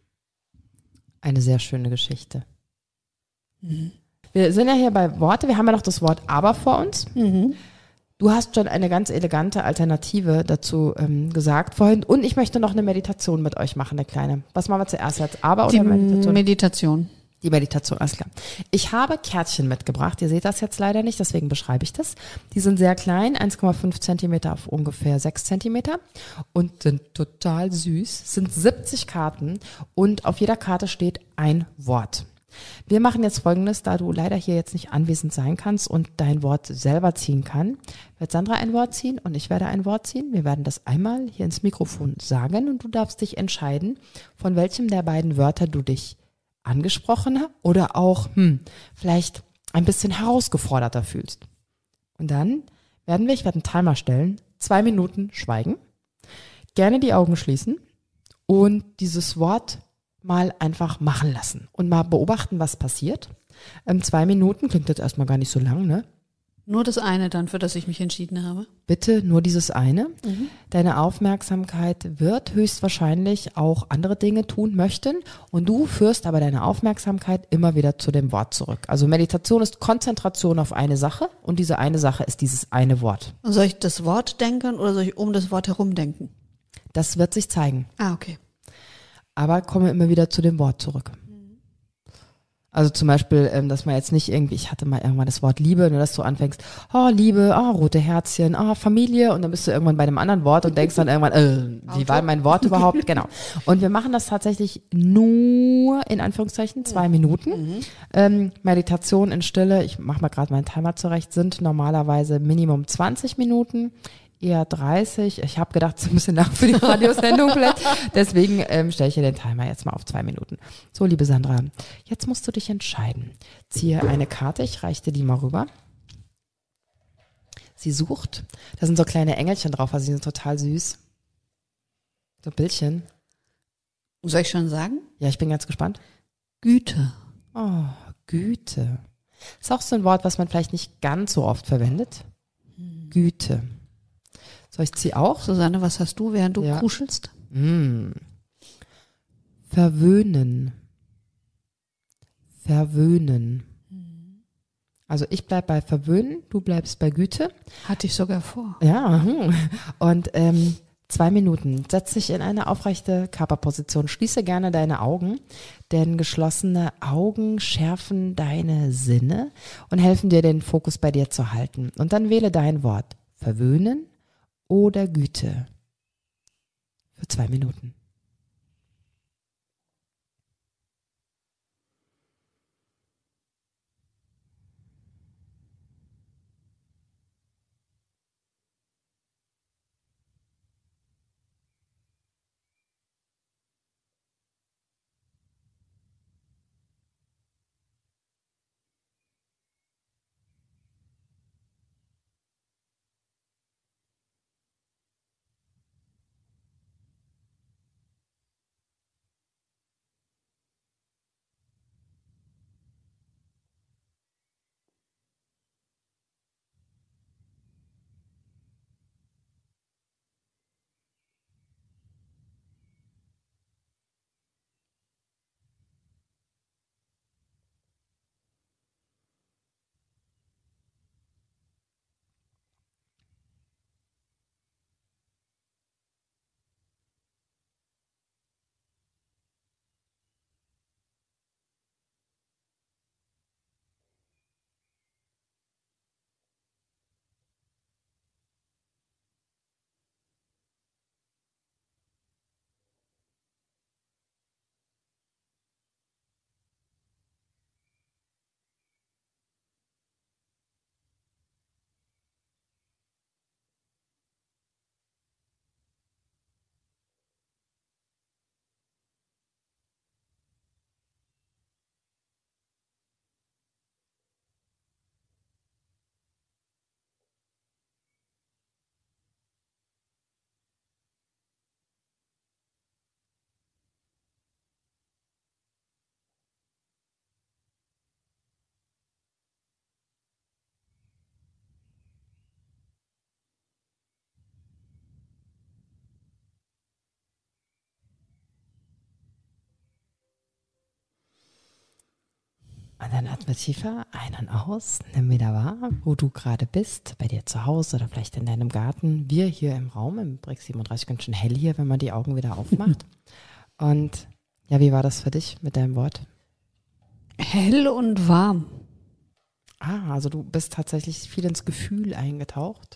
Eine sehr schöne Geschichte. Mhm. Wir sind ja hier bei Worte, wir haben ja noch das Wort aber vor uns. Mhm. Du hast schon eine ganz elegante Alternative dazu gesagt vorhin und ich möchte noch eine Meditation mit euch machen, eine kleine. Was machen wir zuerst jetzt, aber oder Meditation? Die Meditation, alles klar. Ich habe Kärtchen mitgebracht. Ihr seht das jetzt leider nicht, deswegen beschreibe ich das. Die sind sehr klein, 1,5 Zentimeter auf ungefähr 6 Zentimeter und sind total süß. Sind 70 Karten und auf jeder Karte steht ein Wort. Wir machen jetzt Folgendes, da du leider hier jetzt nicht anwesend sein kannst und dein Wort selber ziehen kann, wird Sandra ein Wort ziehen und ich werde ein Wort ziehen. Wir werden das einmal hier ins Mikrofon sagen und du darfst dich entscheiden, von welchem der beiden Wörter du dich angesprochener oder auch vielleicht ein bisschen herausgeforderter fühlst. Und dann ich werde einen Timer stellen, 2 Minuten schweigen, gerne die Augen schließen und dieses Wort mal einfach machen lassen und mal beobachten, was passiert. 2 Minuten klingt jetzt erstmal gar nicht so lang, ne? Nur das eine dann, für das ich mich entschieden habe. Bitte nur dieses eine. Mhm. Deine Aufmerksamkeit wird höchstwahrscheinlich auch andere Dinge tun möchten und du führst aber deine Aufmerksamkeit immer wieder zu dem Wort zurück. Also Meditation ist Konzentration auf eine Sache und diese eine Sache ist dieses eine Wort. Und soll ich das Wort denken oder soll ich um das Wort herum denken? Das wird sich zeigen. Okay. Aber komme immer wieder zu dem Wort zurück. Also zum Beispiel, dass man jetzt nicht irgendwie, ich hatte mal irgendwann das Wort Liebe, nur dass du anfängst, Liebe, rote Herzchen, Familie und dann bist du irgendwann bei einem anderen Wort und denkst dann irgendwann, wie war mein Wort überhaupt? Genau. Und wir machen das tatsächlich nur, in Anführungszeichen, 2 Minuten. Meditation in Stille, ich mache mal gerade meinen Timer zurecht, sind normalerweise Minimum 20 Minuten. Eher 30. Ich habe gedacht, es ist ein bisschen lang für die Radiosendung vielleicht. Deswegen stelle ich hier den Timer jetzt mal auf 2 Minuten. So, liebe Sandra, jetzt musst du dich entscheiden. Ziehe eine Karte, ich reiche dir die mal rüber. Sie sucht. Da sind so kleine Engelchen drauf, also die sind total süß. So Bildchen. Soll ich schon sagen? Ja, ich bin ganz gespannt. Güte. Oh, Güte. Ist auch so ein Wort, was man vielleicht nicht ganz so oft verwendet. Güte. Soll ich sie auch? Susanne, was hast du, während du kuschelst? Verwöhnen. Verwöhnen. Also ich bleib bei Verwöhnen, du bleibst bei Güte. Hatte ich sogar vor. Ja, und 2 Minuten. Setz dich in eine aufrechte Körperposition. Schließe gerne deine Augen, denn geschlossene Augen schärfen deine Sinne und helfen dir, den Fokus bei dir zu halten. Und dann wähle dein Wort. Verwöhnen oder Güte für 2 Minuten. Und dann atme tiefer ein und aus. Nimm wieder wahr, wo du gerade bist, bei dir zu Hause oder vielleicht in deinem Garten. Wir hier im Raum, im Break 37, ganz schön hell hier, wenn man die Augen wieder aufmacht. Und ja, wie war das für dich mit deinem Wort? Hell und warm. Also du bist tatsächlich viel ins Gefühl eingetaucht.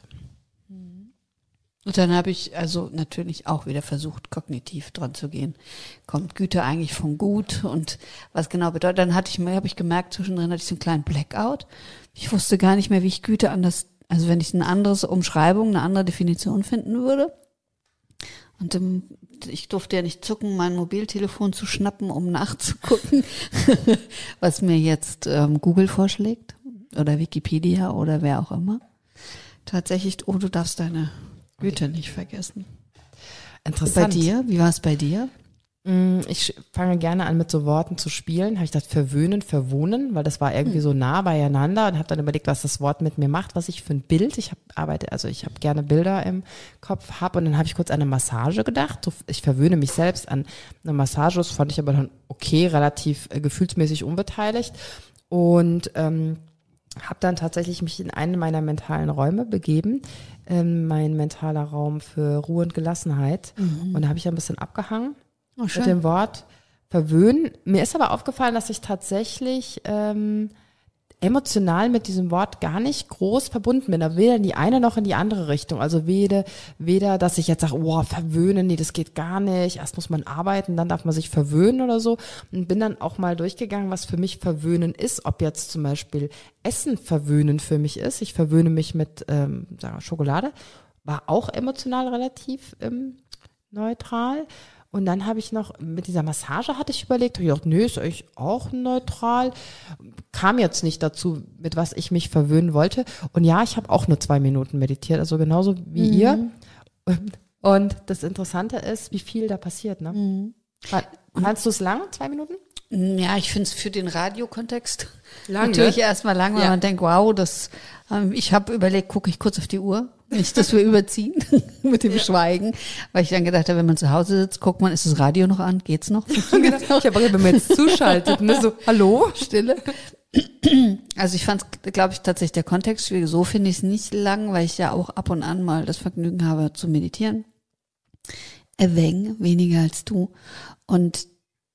Und dann habe ich also natürlich auch wieder versucht, kognitiv dran zu gehen. Kommt Güte eigentlich von Gut und was genau bedeutet? Dann habe ich gemerkt, zwischendrin hatte ich so einen kleinen Blackout. Ich wusste gar nicht mehr, wie ich Güte anders, also wenn ich eine andere Umschreibung, eine andere Definition finden würde. Und ich durfte ja nicht zucken, mein Mobiltelefon zu schnappen, um nachzugucken, was mir jetzt Google vorschlägt oder Wikipedia oder wer auch immer. Tatsächlich, du darfst deine Güte nicht vergessen. Interessant. Bei dir? Wie war es bei dir? Ich fange gerne an, mit so Worten zu spielen. Habe ich das verwöhnen, verwohnen, weil das war irgendwie so nah beieinander und habe dann überlegt, was das Wort mit mir macht, was ich für ein Bild. Ich habe gerne Bilder im Kopf und dann habe ich kurz an eine Massage gedacht. Ich verwöhne mich selbst an eine Massage. Das fand ich aber dann okay, relativ gefühlsmäßig unbeteiligt und habe dann tatsächlich mich in einen meiner mentalen Räume begeben, mein mentaler Raum für Ruhe und Gelassenheit. Und da habe ich ein bisschen abgehangen mit dem Wort verwöhnen. Mir ist aber aufgefallen, dass ich tatsächlich emotional mit diesem Wort gar nicht groß verbunden bin. Weder in die eine noch in die andere Richtung. Also weder, dass ich jetzt sage, verwöhnen, nee, das geht gar nicht. Erst muss man arbeiten, dann darf man sich verwöhnen oder so. Und bin dann auch mal durchgegangen, was für mich verwöhnen ist. Ob jetzt zum Beispiel Essen verwöhnen für mich ist. Ich verwöhne mich mit Schokolade. War auch emotional relativ neutral. Und dann habe ich noch, mit dieser Massage hatte ich überlegt, habe ich gedacht, nee, ist eigentlich auch neutral. Kam jetzt nicht dazu, mit was ich mich verwöhnen wollte. Und ja, ich habe auch nur 2 Minuten meditiert, also genauso wie ihr. Und das Interessante ist, wie viel da passiert, ne? Fandst du es lang, 2 Minuten? Ja, ich finde es für den Radiokontext lang, natürlich ne? erstmal lang, weil man denkt, wow, ich habe überlegt, gucke ich kurz auf die Uhr. Nicht, dass wir überziehen mit dem Schweigen, weil ich dann gedacht habe, wenn man zu Hause sitzt, guckt man, ist das Radio noch an, geht's noch? Genau. Ich habe gedacht, wenn man jetzt zuschaltet, ne, so, hallo? Stille. Also ich fand es, glaube ich, tatsächlich der Kontext schwierig. So finde ich es nicht lang, weil ich ja auch ab und an mal das Vergnügen habe zu meditieren. Weniger als du. Und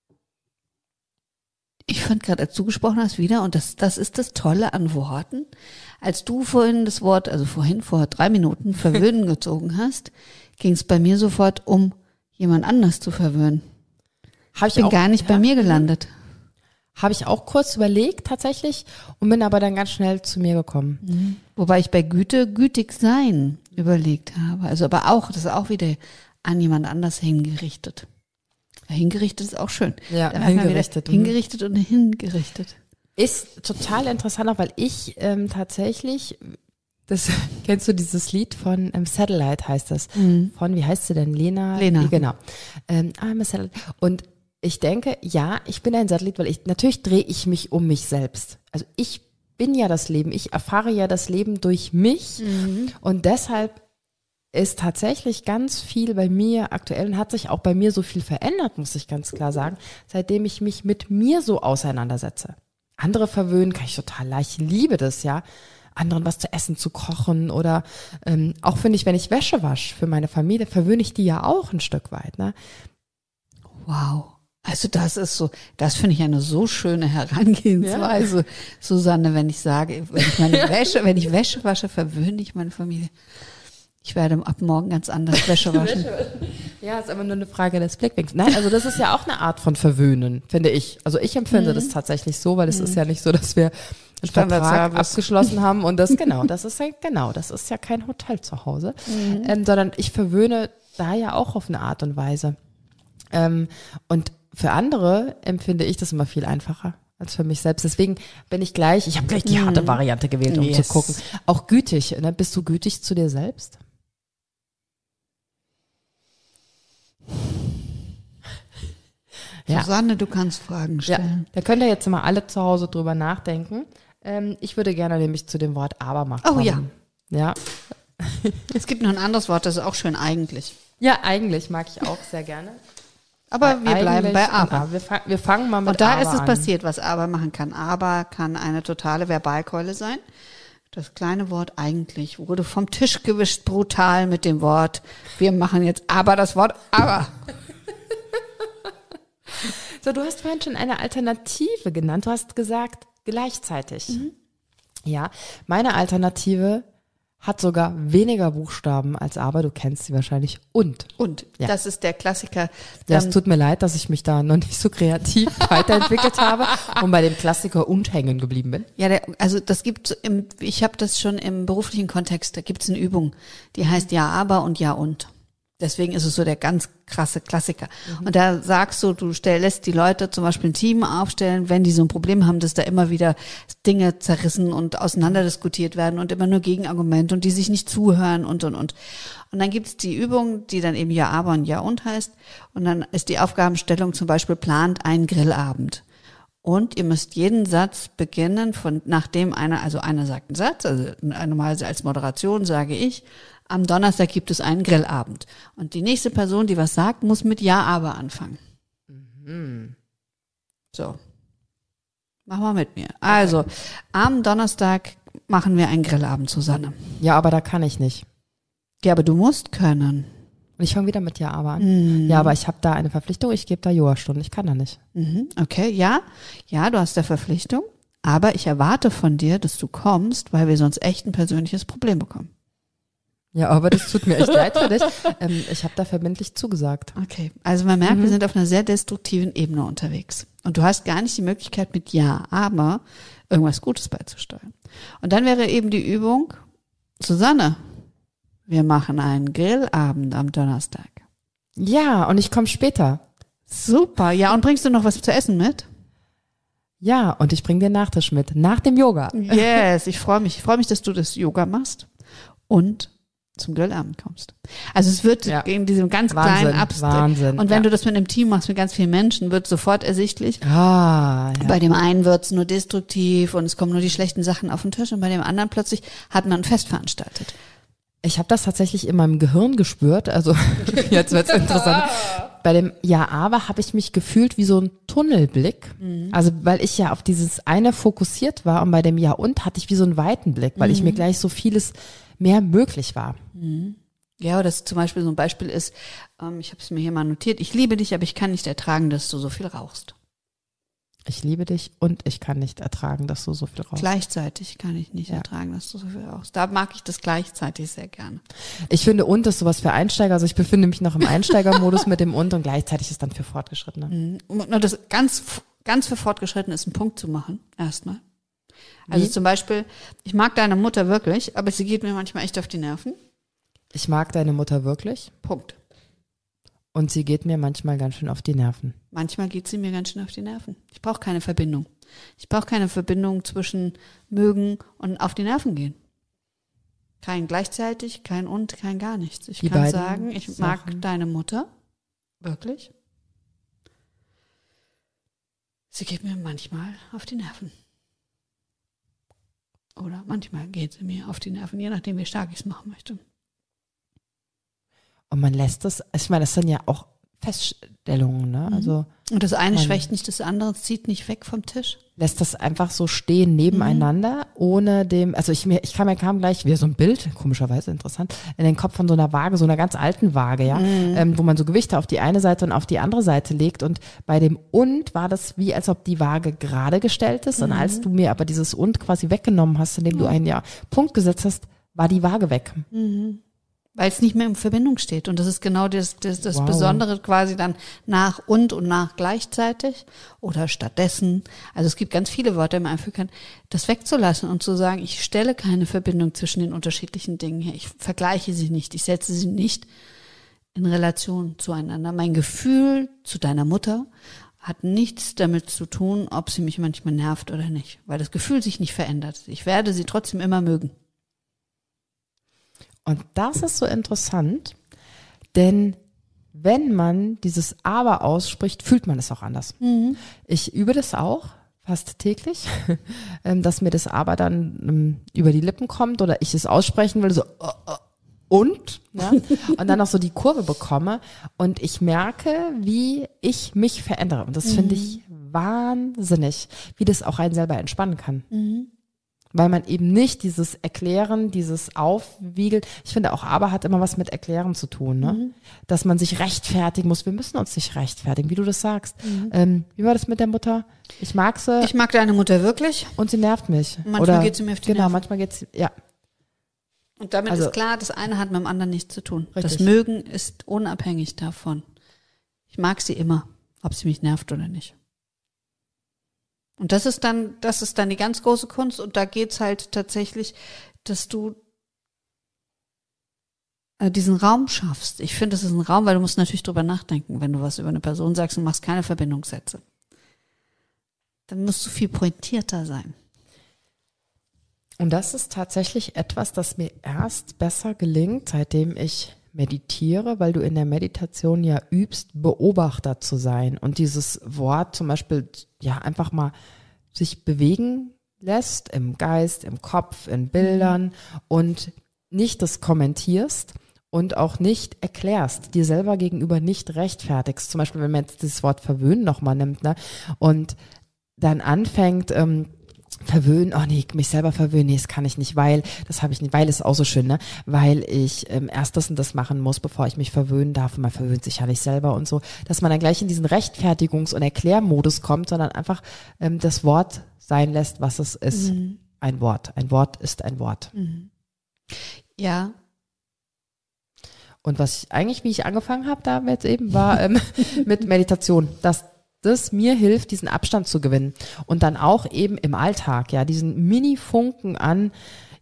ich fand gerade, als du gesprochen hast, wieder, und das ist das Tolle an Worten, als du vorhin das Wort, also vor 3 Minuten, verwöhnen gezogen hast, ging es bei mir sofort um jemand anders zu verwöhnen. Ich bin gar nicht bei mir gelandet. Habe ich auch kurz überlegt tatsächlich und bin aber dann ganz schnell zu mir gekommen. Wobei ich bei gütig sein überlegt habe. Also aber auch, das ist auch wieder an jemand anders hingerichtet. Ja, hingerichtet ist auch schön. Ja, hingerichtet. Hingerichtet und hingerichtet. Ist total interessant, auch weil ich tatsächlich, kennst du dieses Lied von Satellite heißt das, von, wie heißt sie denn, Lena. Genau. I'm a Satellite. Und ich denke, ja, ich bin ein Satellit, weil natürlich drehe ich mich um mich selbst. Also ich bin ja das Leben, ich erfahre ja das Leben durch mich und deshalb ist tatsächlich ganz viel bei mir aktuell und hat sich auch bei mir so viel verändert, muss ich ganz klar sagen, seitdem ich mich mit mir so auseinandersetze. Andere verwöhnen kann ich total leicht, ich liebe das, ja, anderen was zu essen zu kochen oder auch finde ich, wenn ich Wäsche wasche für meine Familie, verwöhne ich die ja auch ein Stück weit, ne? Wow. Also das finde ich eine so schöne Herangehensweise, ja. Susanne, wenn ich sage, wenn ich Wäsche wasche, verwöhne ich meine Familie. Ich werde ab morgen ganz anders Wäsche waschen. Ja, ist aber nur eine Frage des Blickwinkels. Nein, also das ist ja auch eine Art von Verwöhnen, finde ich. Also ich empfinde das tatsächlich so, weil es ist ja nicht so, dass wir einen Vertrag abgeschlossen haben und das ist ja kein Hotel zu Hause, sondern ich verwöhne da ja auch auf eine Art und Weise. Und für andere empfinde ich das immer viel einfacher als für mich selbst. Deswegen ich habe gleich die harte Variante gewählt, um zu gucken. Auch gütig, ne? Bist du gütig zu dir selbst? Ja. Susanne, du kannst Fragen stellen. Ja, da könnt ihr jetzt mal alle zu Hause drüber nachdenken. Ich würde gerne nämlich zu dem Wort aber machen. Oh ja. Ja. Es gibt noch ein anderes Wort, das ist auch schön eigentlich. Ja, eigentlich mag ich auch sehr gerne. Aber wir bleiben bei aber. Ja, wir fangen mal mit Und da aber ist es an. passiert, was aber machen kann. Aber kann eine totale Verbalkeule sein. Das kleine Wort eigentlich wurde vom Tisch gewischt, brutal mit dem Wort, wir machen jetzt aber das Wort aber. So, du hast vorhin schon eine Alternative genannt. Du hast gesagt, gleichzeitig. Ja, meine Alternative hat sogar weniger Buchstaben als aber. Du kennst sie wahrscheinlich. Und. Ja. Das ist der Klassiker. Ja, es tut mir leid, dass ich mich da noch nicht so kreativ weiterentwickelt habe und bei dem Klassiker und hängen geblieben bin. Ja, ich habe das schon im beruflichen Kontext, da gibt's eine Übung, die heißt Ja, aber und Ja und. Deswegen ist es so der ganz krasse Klassiker. Und da sagst du, lässt die Leute zum Beispiel ein Team aufstellen, wenn die so ein Problem haben, dass da immer wieder Dinge zerrissen und auseinanderdiskutiert werden und immer nur Gegenargumente und die sich nicht zuhören und. Und dann gibt's die Übung, die dann eben Ja, aber und Ja und heißt. Und dann ist die Aufgabenstellung zum Beispiel, plant einen Grillabend. Und ihr müsst jeden Satz beginnen nachdem einer sagt einen Satz, also normalerweise als Moderation sage ich, am Donnerstag gibt es einen Grillabend. Und die nächste Person, die was sagt, muss mit Ja, aber anfangen. So. Mach mal mit mir. Also, am Donnerstag machen wir einen Grillabend, Susanne. Ja, aber da kann ich nicht. Ja, aber du musst können. Und ich fange wieder mit Ja, aber an. Ja, aber ich habe da eine Verpflichtung, ich gebe da Yoga-Stunden, ich kann da nicht. Okay, ja, du hast eine Verpflichtung, aber ich erwarte von dir, dass du kommst, weil wir sonst echt ein persönliches Problem bekommen. Ja, aber das tut mir echt leid für dich. Ich habe da verbindlich zugesagt. Okay, also man merkt, wir sind auf einer sehr destruktiven Ebene unterwegs. Und du hast gar nicht die Möglichkeit mit Ja, aber irgendwas Gutes beizusteuern. Und dann wäre eben die Übung, Susanne, wir machen einen Grillabend am Donnerstag. Ja, und ich komme später. Super, ja, und bringst du noch was zu essen mit? Ja, und ich bringe dir Nachtisch mit, nach dem Yoga. Yes, ich freue mich. Ich freue mich, dass du das Yoga machst und zum Grillabend kommst. Also es wird in diesem ganz kleinen Abstand. Wahnsinn. Und wenn du das mit einem Team machst, mit ganz vielen Menschen, wird sofort ersichtlich. Ja. Bei dem einen wird's nur destruktiv und es kommen nur die schlechten Sachen auf den Tisch und bei dem anderen plötzlich hat man ein Fest veranstaltet. Ich habe das tatsächlich in meinem Gehirn gespürt, also jetzt wird's interessant. Bei dem Ja, aber habe ich mich gefühlt wie so ein Tunnelblick. Also weil ich ja auf dieses eine fokussiert war und bei dem Ja und hatte ich wie so einen weiten Blick, weil ich mir gleich so vieles mehr möglich war. Ja, oder das zum Beispiel so ein Beispiel ist, ich habe es mir hier mal notiert, ich liebe dich, aber ich kann nicht ertragen, dass du so viel rauchst. Ich liebe dich und ich kann nicht ertragen, dass du so viel rauchst. Gleichzeitig kann ich nicht ertragen, dass du so viel rauchst. Da mag ich das gleichzeitig sehr gerne. Ich finde und ist sowas für Einsteiger, also ich befinde mich noch im Einsteigermodus mit dem und gleichzeitig ist dann für Fortgeschrittene. Und das ganz für Fortgeschrittene ist ein Punkt zu machen, erstmal. Also zum Beispiel, ich mag deine Mutter wirklich, aber sie geht mir manchmal echt auf die Nerven. Ich mag deine Mutter wirklich. Punkt. Und sie geht mir manchmal ganz schön auf die Nerven. Manchmal geht sie mir ganz schön auf die Nerven. Ich brauche keine Verbindung. Ich brauche keine Verbindung zwischen mögen und auf die Nerven gehen. Kein gleichzeitig, kein und, kein gar nichts. Ich kann sagen, ich mag deine Mutter wirklich. Sie geht mir manchmal auf die Nerven. Oder manchmal geht sie mir auf die Nerven, je nachdem, wie stark ich es machen möchte. Und man lässt es, ich meine, das sind ja auch Feststellungen, ne? Also und das eine schwächt nicht das andere, es zieht nicht weg vom Tisch. Lässt das einfach so stehen nebeneinander, ohne dem, also ich kam gleich wieder so ein Bild, komischerweise interessant, in den Kopf von so einer Waage, so einer ganz alten Waage, ja, wo man so Gewichte auf die eine Seite und auf die andere Seite legt und bei dem und war das wie, als ob die Waage gerade gestellt ist und als du mir aber dieses und quasi weggenommen hast, indem du einen Punkt gesetzt hast, war die Waage weg. Weil es nicht mehr in Verbindung steht. Und das ist genau das Besondere quasi dann nach und nach gleichzeitig oder stattdessen. Also es gibt ganz viele Worte, die man einfügen kann, das wegzulassen und zu sagen, ich stelle keine Verbindung zwischen den unterschiedlichen Dingen her. Ich vergleiche sie nicht. Ich setze sie nicht in Relation zueinander. Mein Gefühl zu deiner Mutter hat nichts damit zu tun, ob sie mich manchmal nervt oder nicht. Weil das Gefühl sich nicht verändert. Ich werde sie trotzdem immer mögen. Und das ist so interessant, denn wenn man dieses Aber ausspricht, fühlt man es auch anders. Ich übe das auch fast täglich, dass mir das Aber dann über die Lippen kommt oder ich es aussprechen will, so und, ja, und dann noch so die Kurve bekomme und ich merke, wie ich mich verändere. Und das finde ich wahnsinnig, wie das auch einen selber entspannen kann. Weil man eben nicht dieses Erklären, dieses Aufwiegeln, ich finde auch aber hat immer was mit Erklären zu tun, ne? Dass man sich rechtfertigen muss. Wir müssen uns nicht rechtfertigen, wie du das sagst. Wie war das mit der Mutter? Ich mag sie. Ich mag deine Mutter wirklich. Und sie nervt mich. Manchmal geht sie mir auf die Genau, Nerven. manchmal geht sie, ja. Und damit Also- ist klar, das eine hat mit dem anderen nichts zu tun. Richtig. Das Mögen ist unabhängig davon. Ich mag sie immer, ob sie mich nervt oder nicht. Und das ist dann die ganz große Kunst. Und da geht's halt tatsächlich, dass du diesen Raum schaffst. Ich finde, das ist ein Raum, weil du musst natürlich drüber nachdenken, wenn du was über eine Person sagst und machst keine Verbindungssätze. Dann musst du viel pointierter sein. Und das ist tatsächlich etwas, das mir erst besser gelingt, seitdem ich meditiere, weil du in der Meditation ja übst, Beobachter zu sein und dieses Wort zum Beispiel ja einfach mal sich bewegen lässt im Geist, im Kopf, in Bildern und nicht das kommentierst und auch nicht erklärst, dir selber gegenüber nicht rechtfertigst. Zum Beispiel, wenn man jetzt das Wort verwöhnen nochmal nimmt, ne, und dann anfängt, verwöhnen, oh nee, mich selber verwöhnen, nee, das kann ich nicht, weil, das habe ich nicht, weil ist auch so schön, ne, weil ich erst das und das machen muss, bevor ich mich verwöhnen darf und man verwöhnt sich ja nicht selber und so, dass man dann gleich in diesen Rechtfertigungs- und Erklärmodus kommt, sondern einfach das Wort sein lässt, was es ist. Ein Wort ist ein Wort. Ja. Und was ich eigentlich, wie ich angefangen habe, da jetzt eben, war mit Meditation, dass das mir hilft, diesen Abstand zu gewinnen und dann auch eben im Alltag, ja, diesen Mini-Funken an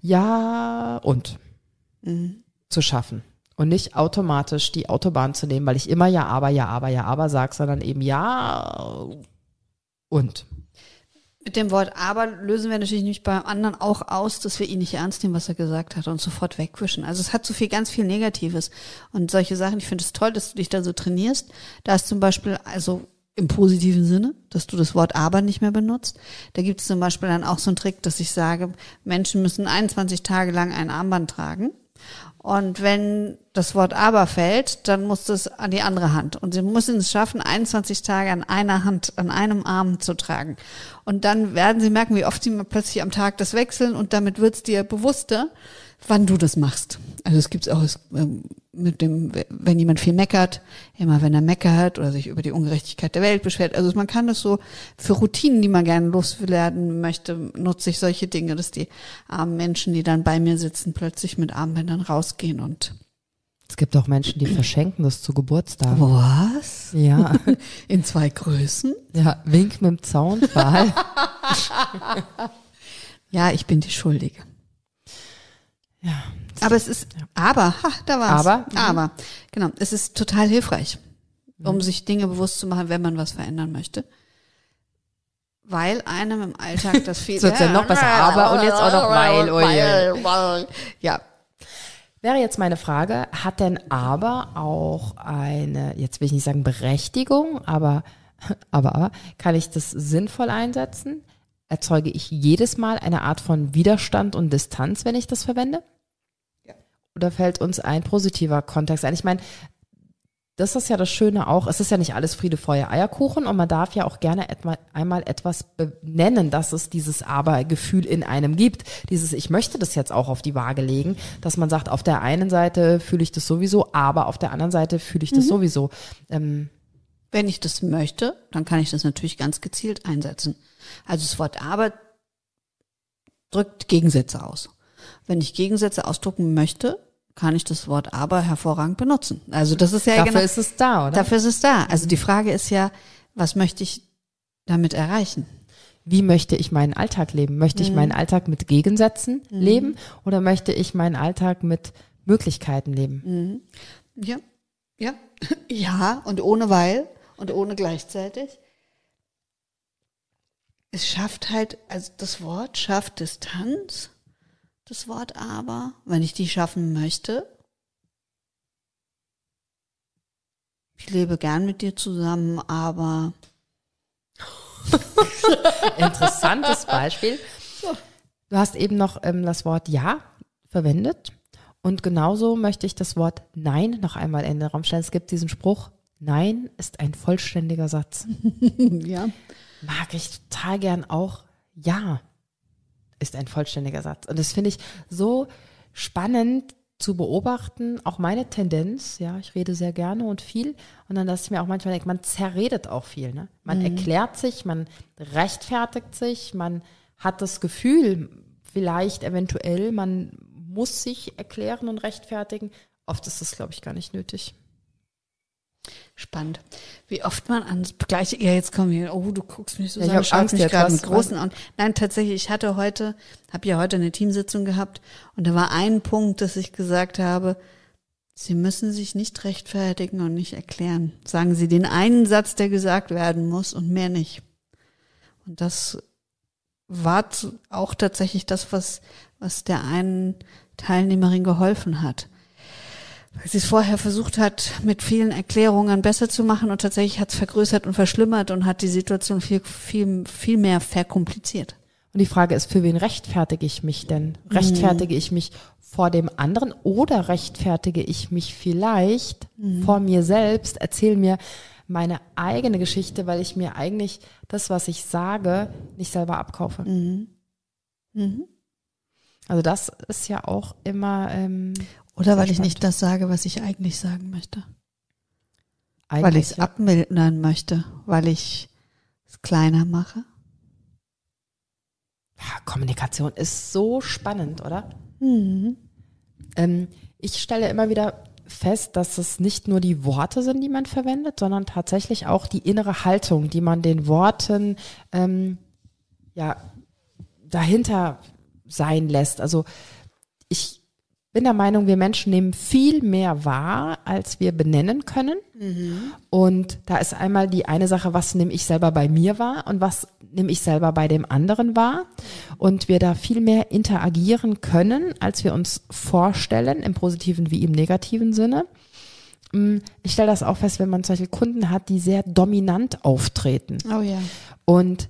Ja und zu schaffen und nicht automatisch die Autobahn zu nehmen, weil ich immer ja, aber sage, sondern eben Ja und. Mit dem Wort aber lösen wir natürlich nicht beim anderen auch aus, dass wir ihn nicht ernst nehmen, was er gesagt hat und sofort wegwischen. Also es hat so viel, ganz viel Negatives und solche Sachen. Ich finde es toll, dass du dich da so trainierst. Da ist zum Beispiel, also im positiven Sinne, dass du das Wort aber nicht mehr benutzt. Da gibt es zum Beispiel dann auch so einen Trick, dass ich sage, Menschen müssen 21 Tage lang ein Armband tragen. Und wenn das Wort aber fällt, dann muss das an die andere Hand. Und sie müssen es schaffen, 21 Tage an einer Hand, an einem Arm zu tragen. Und dann werden sie merken, wie oft sie mal plötzlich am Tag das wechseln und damit wird es dir bewusster, wann du das machst. Also es gibt auch mit dem, wenn jemand viel meckert, immer wenn er meckert oder sich über die Ungerechtigkeit der Welt beschwert. Also man kann das so für Routinen, die man gerne loswerden möchte, nutze ich solche Dinge, dass die armen Menschen, die dann bei mir sitzen, plötzlich mit Armbändern rausgehen und Es gibt auch Menschen, die verschenken das zu Geburtstag. was? Ja, In 2 Größen? ja, Wink mit dem Zaunpfahl. Ja, ich bin die Schuldige. Ja. Aber es ist, da war's. Aber? Genau, es ist total hilfreich, um sich Dinge bewusst zu machen, wenn man was verändern möchte. Weil einem im Alltag das viel... Das wird ja noch besser, aber und jetzt auch noch weil. Ja, Wäre jetzt meine Frage, hat denn aber auch eine, jetzt will ich nicht sagen Berechtigung, aber kann ich das sinnvoll einsetzen? Erzeuge ich jedes Mal eine Art von Widerstand und Distanz, wenn ich das verwende? Ja. Oder fällt uns ein positiver Kontext ein? Ich meine, das ist ja das Schöne auch, es ist ja nicht alles Friede, Feuer, Eierkuchen und man darf ja auch gerne einmal etwas benennen, dass es dieses Aber-Gefühl in einem gibt. Dieses, ich möchte das jetzt auch auf die Waage legen, dass man sagt, auf der einen Seite fühle ich das sowieso, aber auf der anderen Seite fühle ich das sowieso. wenn ich das möchte, dann kann ich das natürlich ganz gezielt einsetzen. Also das Wort aber drückt Gegensätze aus. Wenn ich Gegensätze ausdrucken möchte, kann ich das Wort aber hervorragend benutzen. Also das ist ja Dafür ist es da, oder? Dafür ist es da. Also die Frage ist ja, was möchte ich damit erreichen? Wie möchte ich meinen Alltag leben? Möchte ich meinen Alltag mit Gegensätzen leben oder möchte ich meinen Alltag mit Möglichkeiten leben? Ja, ja, ja, und ohne weil und ohne gleichzeitig. Es schafft halt, also das Wort schafft Distanz, das Wort aber, wenn ich die schaffen möchte. Ich lebe gern mit dir zusammen, aber Interessantes Beispiel. Du hast eben noch das Wort Ja verwendet Und genauso möchte ich das Wort Nein noch einmal in den Raum stellen. Es gibt diesen Spruch, Nein ist ein vollständiger Satz. Ja. Mag ich total gern auch, Ja ist ein vollständiger Satz. Und das finde ich so spannend zu beobachten, auch meine Tendenz, ja, ich rede sehr gerne und viel. Und dann, dass ich mir auch manchmal denke, man zerredet auch viel, ne? Man erklärt sich, man rechtfertigt sich, man hat das Gefühl, vielleicht eventuell, man muss sich erklären und rechtfertigen. Oft ist das, glaube ich, gar nicht nötig. Spannend. Wie oft man ans Gleiche, ja, jetzt kommen wir, oh, du guckst mich so, Ja, ich hab Angst mich jetzt, gerade was- mit großen Augen. Nein, tatsächlich, ich habe ja heute eine Teamsitzung gehabt und da war ein Punkt, dass ich gesagt habe, Sie müssen sich nicht rechtfertigen und nicht erklären. Sagen Sie den einen Satz, der gesagt werden muss und mehr nicht. Und das war auch tatsächlich das, was der einen Teilnehmerin geholfen hat. Weil sie es vorher versucht hat, mit vielen Erklärungen besser zu machen und tatsächlich hat es vergrößert und verschlimmert und hat die Situation viel mehr verkompliziert. Und die Frage ist, für wen rechtfertige ich mich denn? Rechtfertige ich mich vor dem anderen oder rechtfertige ich mich vielleicht vor mir selbst, erzähle mir meine eigene Geschichte, weil ich mir eigentlich das, was ich sage, nicht selber abkaufe. Also das ist ja auch immer Oder weil sehr ich nicht das sage, was ich eigentlich sagen möchte. Weil eigentlich, ich es abmildern möchte, weil ich es kleiner mache. Ja, Kommunikation ist so spannend, oder? Ich stelle immer wieder fest, dass es nicht nur die Worte sind, die man verwendet, sondern tatsächlich auch die innere Haltung, die man den Worten dahinter sein lässt. Also ich bin der Meinung, wir Menschen nehmen viel mehr wahr, als wir benennen können. Und da ist einmal die eine Sache, was nehme ich selber bei mir wahr und was nehme ich selber bei dem anderen wahr. Und wir da viel mehr interagieren können, als wir uns vorstellen, im positiven wie im negativen Sinne. Ich stelle das auch fest, wenn man zum Beispiel Kunden hat, die sehr dominant auftreten. Oh ja. Und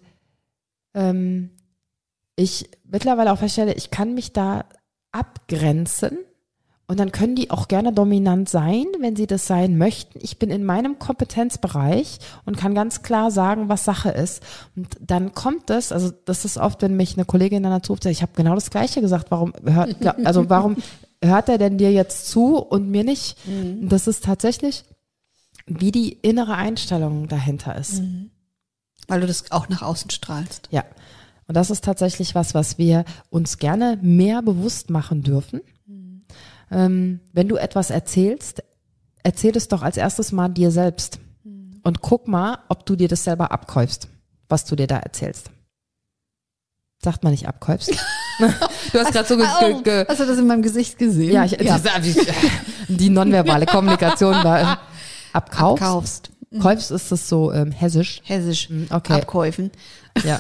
ich mittlerweile auch feststelle, ich kann mich da abgrenzen und dann können die auch gerne dominant sein, wenn sie das sein möchten. Ich bin in meinem Kompetenzbereich und kann ganz klar sagen, was Sache ist. Und dann kommt es, also das ist oft, wenn mich eine Kollegin dann dazu ruft, ich habe genau das Gleiche gesagt, warum hört er denn dir jetzt zu und mir nicht? Und das ist tatsächlich, wie die innere Einstellung dahinter ist. Weil du das auch nach außen strahlst. Ja. Und das ist tatsächlich was wir uns gerne mehr bewusst machen dürfen. Wenn du etwas erzählst, erzähl es doch als erstes mal dir selbst. Und guck mal, ob du dir das selber abkäufst, was du dir da erzählst. Sagt man nicht abkäufst? Du hast gerade so Hast du das in meinem Gesicht gesehen? Ja, die nonverbale Kommunikation war abkaufst. Abkaufst. Käufst ist das so hessisch. Hessisch. Okay. Abkäufen. Ja.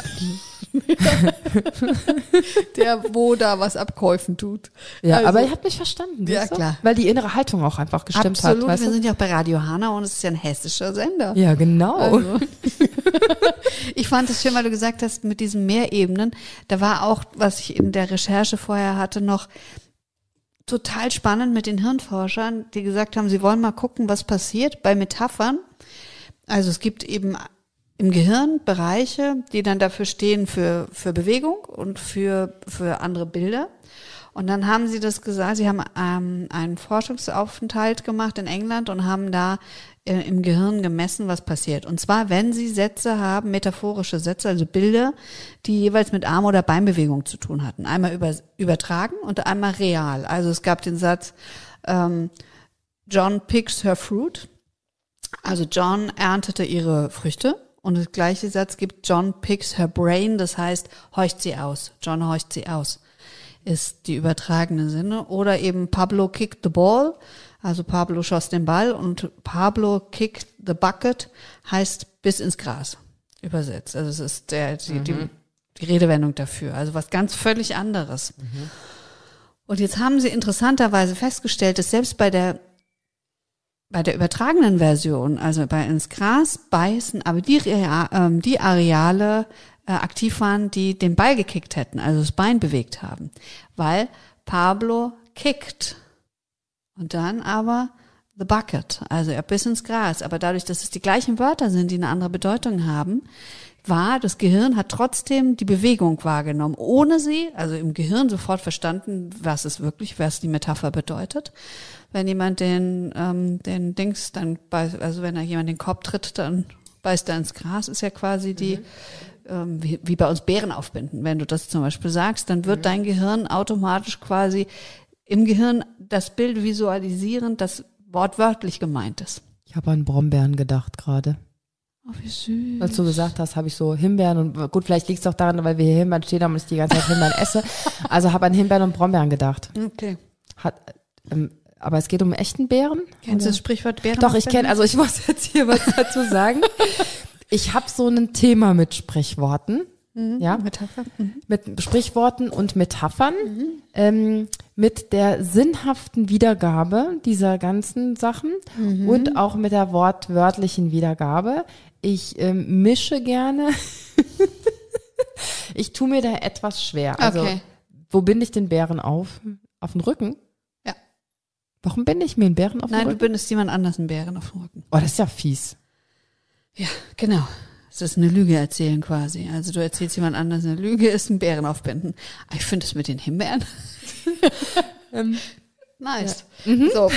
Der, wo da was abkäufen tut. Ja, Also, aber ihr habt mich verstanden. Ja, siehst du? klar. Weil die innere Haltung auch einfach gestimmt absolut, hat. Weißt wir du? sind ja auch bei Radio Hanna und es ist ja ein hessischer Sender. Ja, genau. Also. Ich fand es schön, weil du gesagt hast, mit diesen Mehrebenen, da war auch, was ich in der Recherche vorher hatte, noch total spannend mit den Hirnforschern, die gesagt haben, sie wollen mal gucken, was passiert bei Metaphern. Also es gibt eben im Gehirn Bereiche, die dann dafür stehen für Bewegung und für andere Bilder. Und dann haben sie das gesagt, sie haben einen Forschungsaufenthalt gemacht in England und haben da im Gehirn gemessen, was passiert. Und zwar, wenn sie Sätze haben, metaphorische Sätze, also Bilder, die jeweils mit Arm- oder Beinbewegung zu tun hatten. Einmal übertragen und einmal real. Also es gab den Satz, John picks her fruit. Also John erntete ihre Früchte. Und das gleiche Satz gibt John picks her brain, das heißt, horcht sie aus. John horcht sie aus, ist die übertragene Sinne. Oder eben Pablo kicked the ball, also Pablo schoss den Ball und Pablo kicked the bucket heißt bis ins Gras übersetzt. Also es ist die Redewendung dafür, also was ganz völlig anderes. Und jetzt haben sie interessanterweise festgestellt, dass selbst bei der übertragenen Version, also bei ins Gras beißen, aber die Areale aktiv waren, die den Ball gekickt hätten, also das Bein bewegt haben. Weil Pablo kickt Und dann aber the bucket, also er biss ins Gras. Aber dadurch, dass es die gleichen Wörter sind, die eine andere Bedeutung haben, das Gehirn hat trotzdem die Bewegung wahrgenommen, ohne sie, also im Gehirn sofort verstanden, was die Metapher bedeutet. Wenn jemand den Dings dann wenn er jemand den Korb tritt, dann beißt er ins Gras, ist ja quasi wie bei uns Bären aufbinden. Wenn du das zum Beispiel sagst, dann wird dein Gehirn automatisch quasi im Gehirn das Bild visualisieren, das wortwörtlich gemeint ist. Ich habe an Brombeeren gedacht gerade. Oh, wie süß. Als du gesagt hast, habe ich so Himbeeren und gut, vielleicht liegt es auch daran, weil wir hier Himbeeren stehen haben und ich die ganze Zeit Himbeeren esse. Also habe an Himbeeren und Brombeeren gedacht. Okay. Aber es geht um echten Beeren? Kennst du das Sprichwort Bären? Doch, ich kenne, also ich muss jetzt hier was dazu sagen. Ich habe so ein Thema mit Sprichworten. Ja, Metapher. mit Sprichworten und Metaphern, mit der sinnhaften Wiedergabe dieser ganzen Sachen und auch mit der wortwörtlichen Wiedergabe. Ich mische gerne. Ich tue mir da etwas schwer. Also, Wo binde ich den Bären auf? Auf den Rücken? Ja. Warum binde ich mir einen Bären auf den Rücken? Nein, du bindest jemand anders einen Bären auf den Rücken. Oh, das ist ja fies. Ja, genau. Das ist eine Lüge erzählen quasi. Also du erzählst jemand anders eine Lüge, ist ein Bären aufbinden. Ich finde es mit den Himbeeren nice. Ja. So.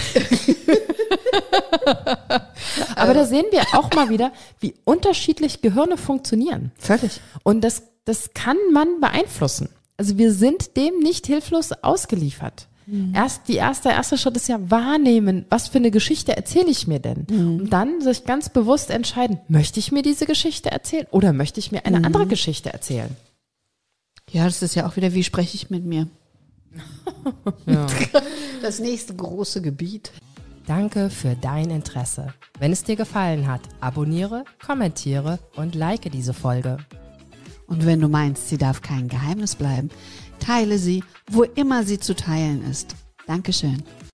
Aber da sehen wir auch mal wieder, wie unterschiedlich Gehirne funktionieren. Völlig. Und das kann man beeinflussen. Also wir sind dem nicht hilflos ausgeliefert. Der erste Schritt ist ja wahrnehmen, was für eine Geschichte erzähle ich mir denn? Und dann sich ganz bewusst entscheiden, möchte ich mir diese Geschichte erzählen oder möchte ich mir eine andere Geschichte erzählen? Ja, das ist ja auch wieder, wie spreche ich mit mir? Ja. Das nächste große Gebiet. Danke für dein Interesse. Wenn es dir gefallen hat, abonniere, kommentiere und like diese Folge. Und wenn du meinst, sie darf kein Geheimnis bleiben, teile sie, wo immer sie zu teilen ist. Dankeschön.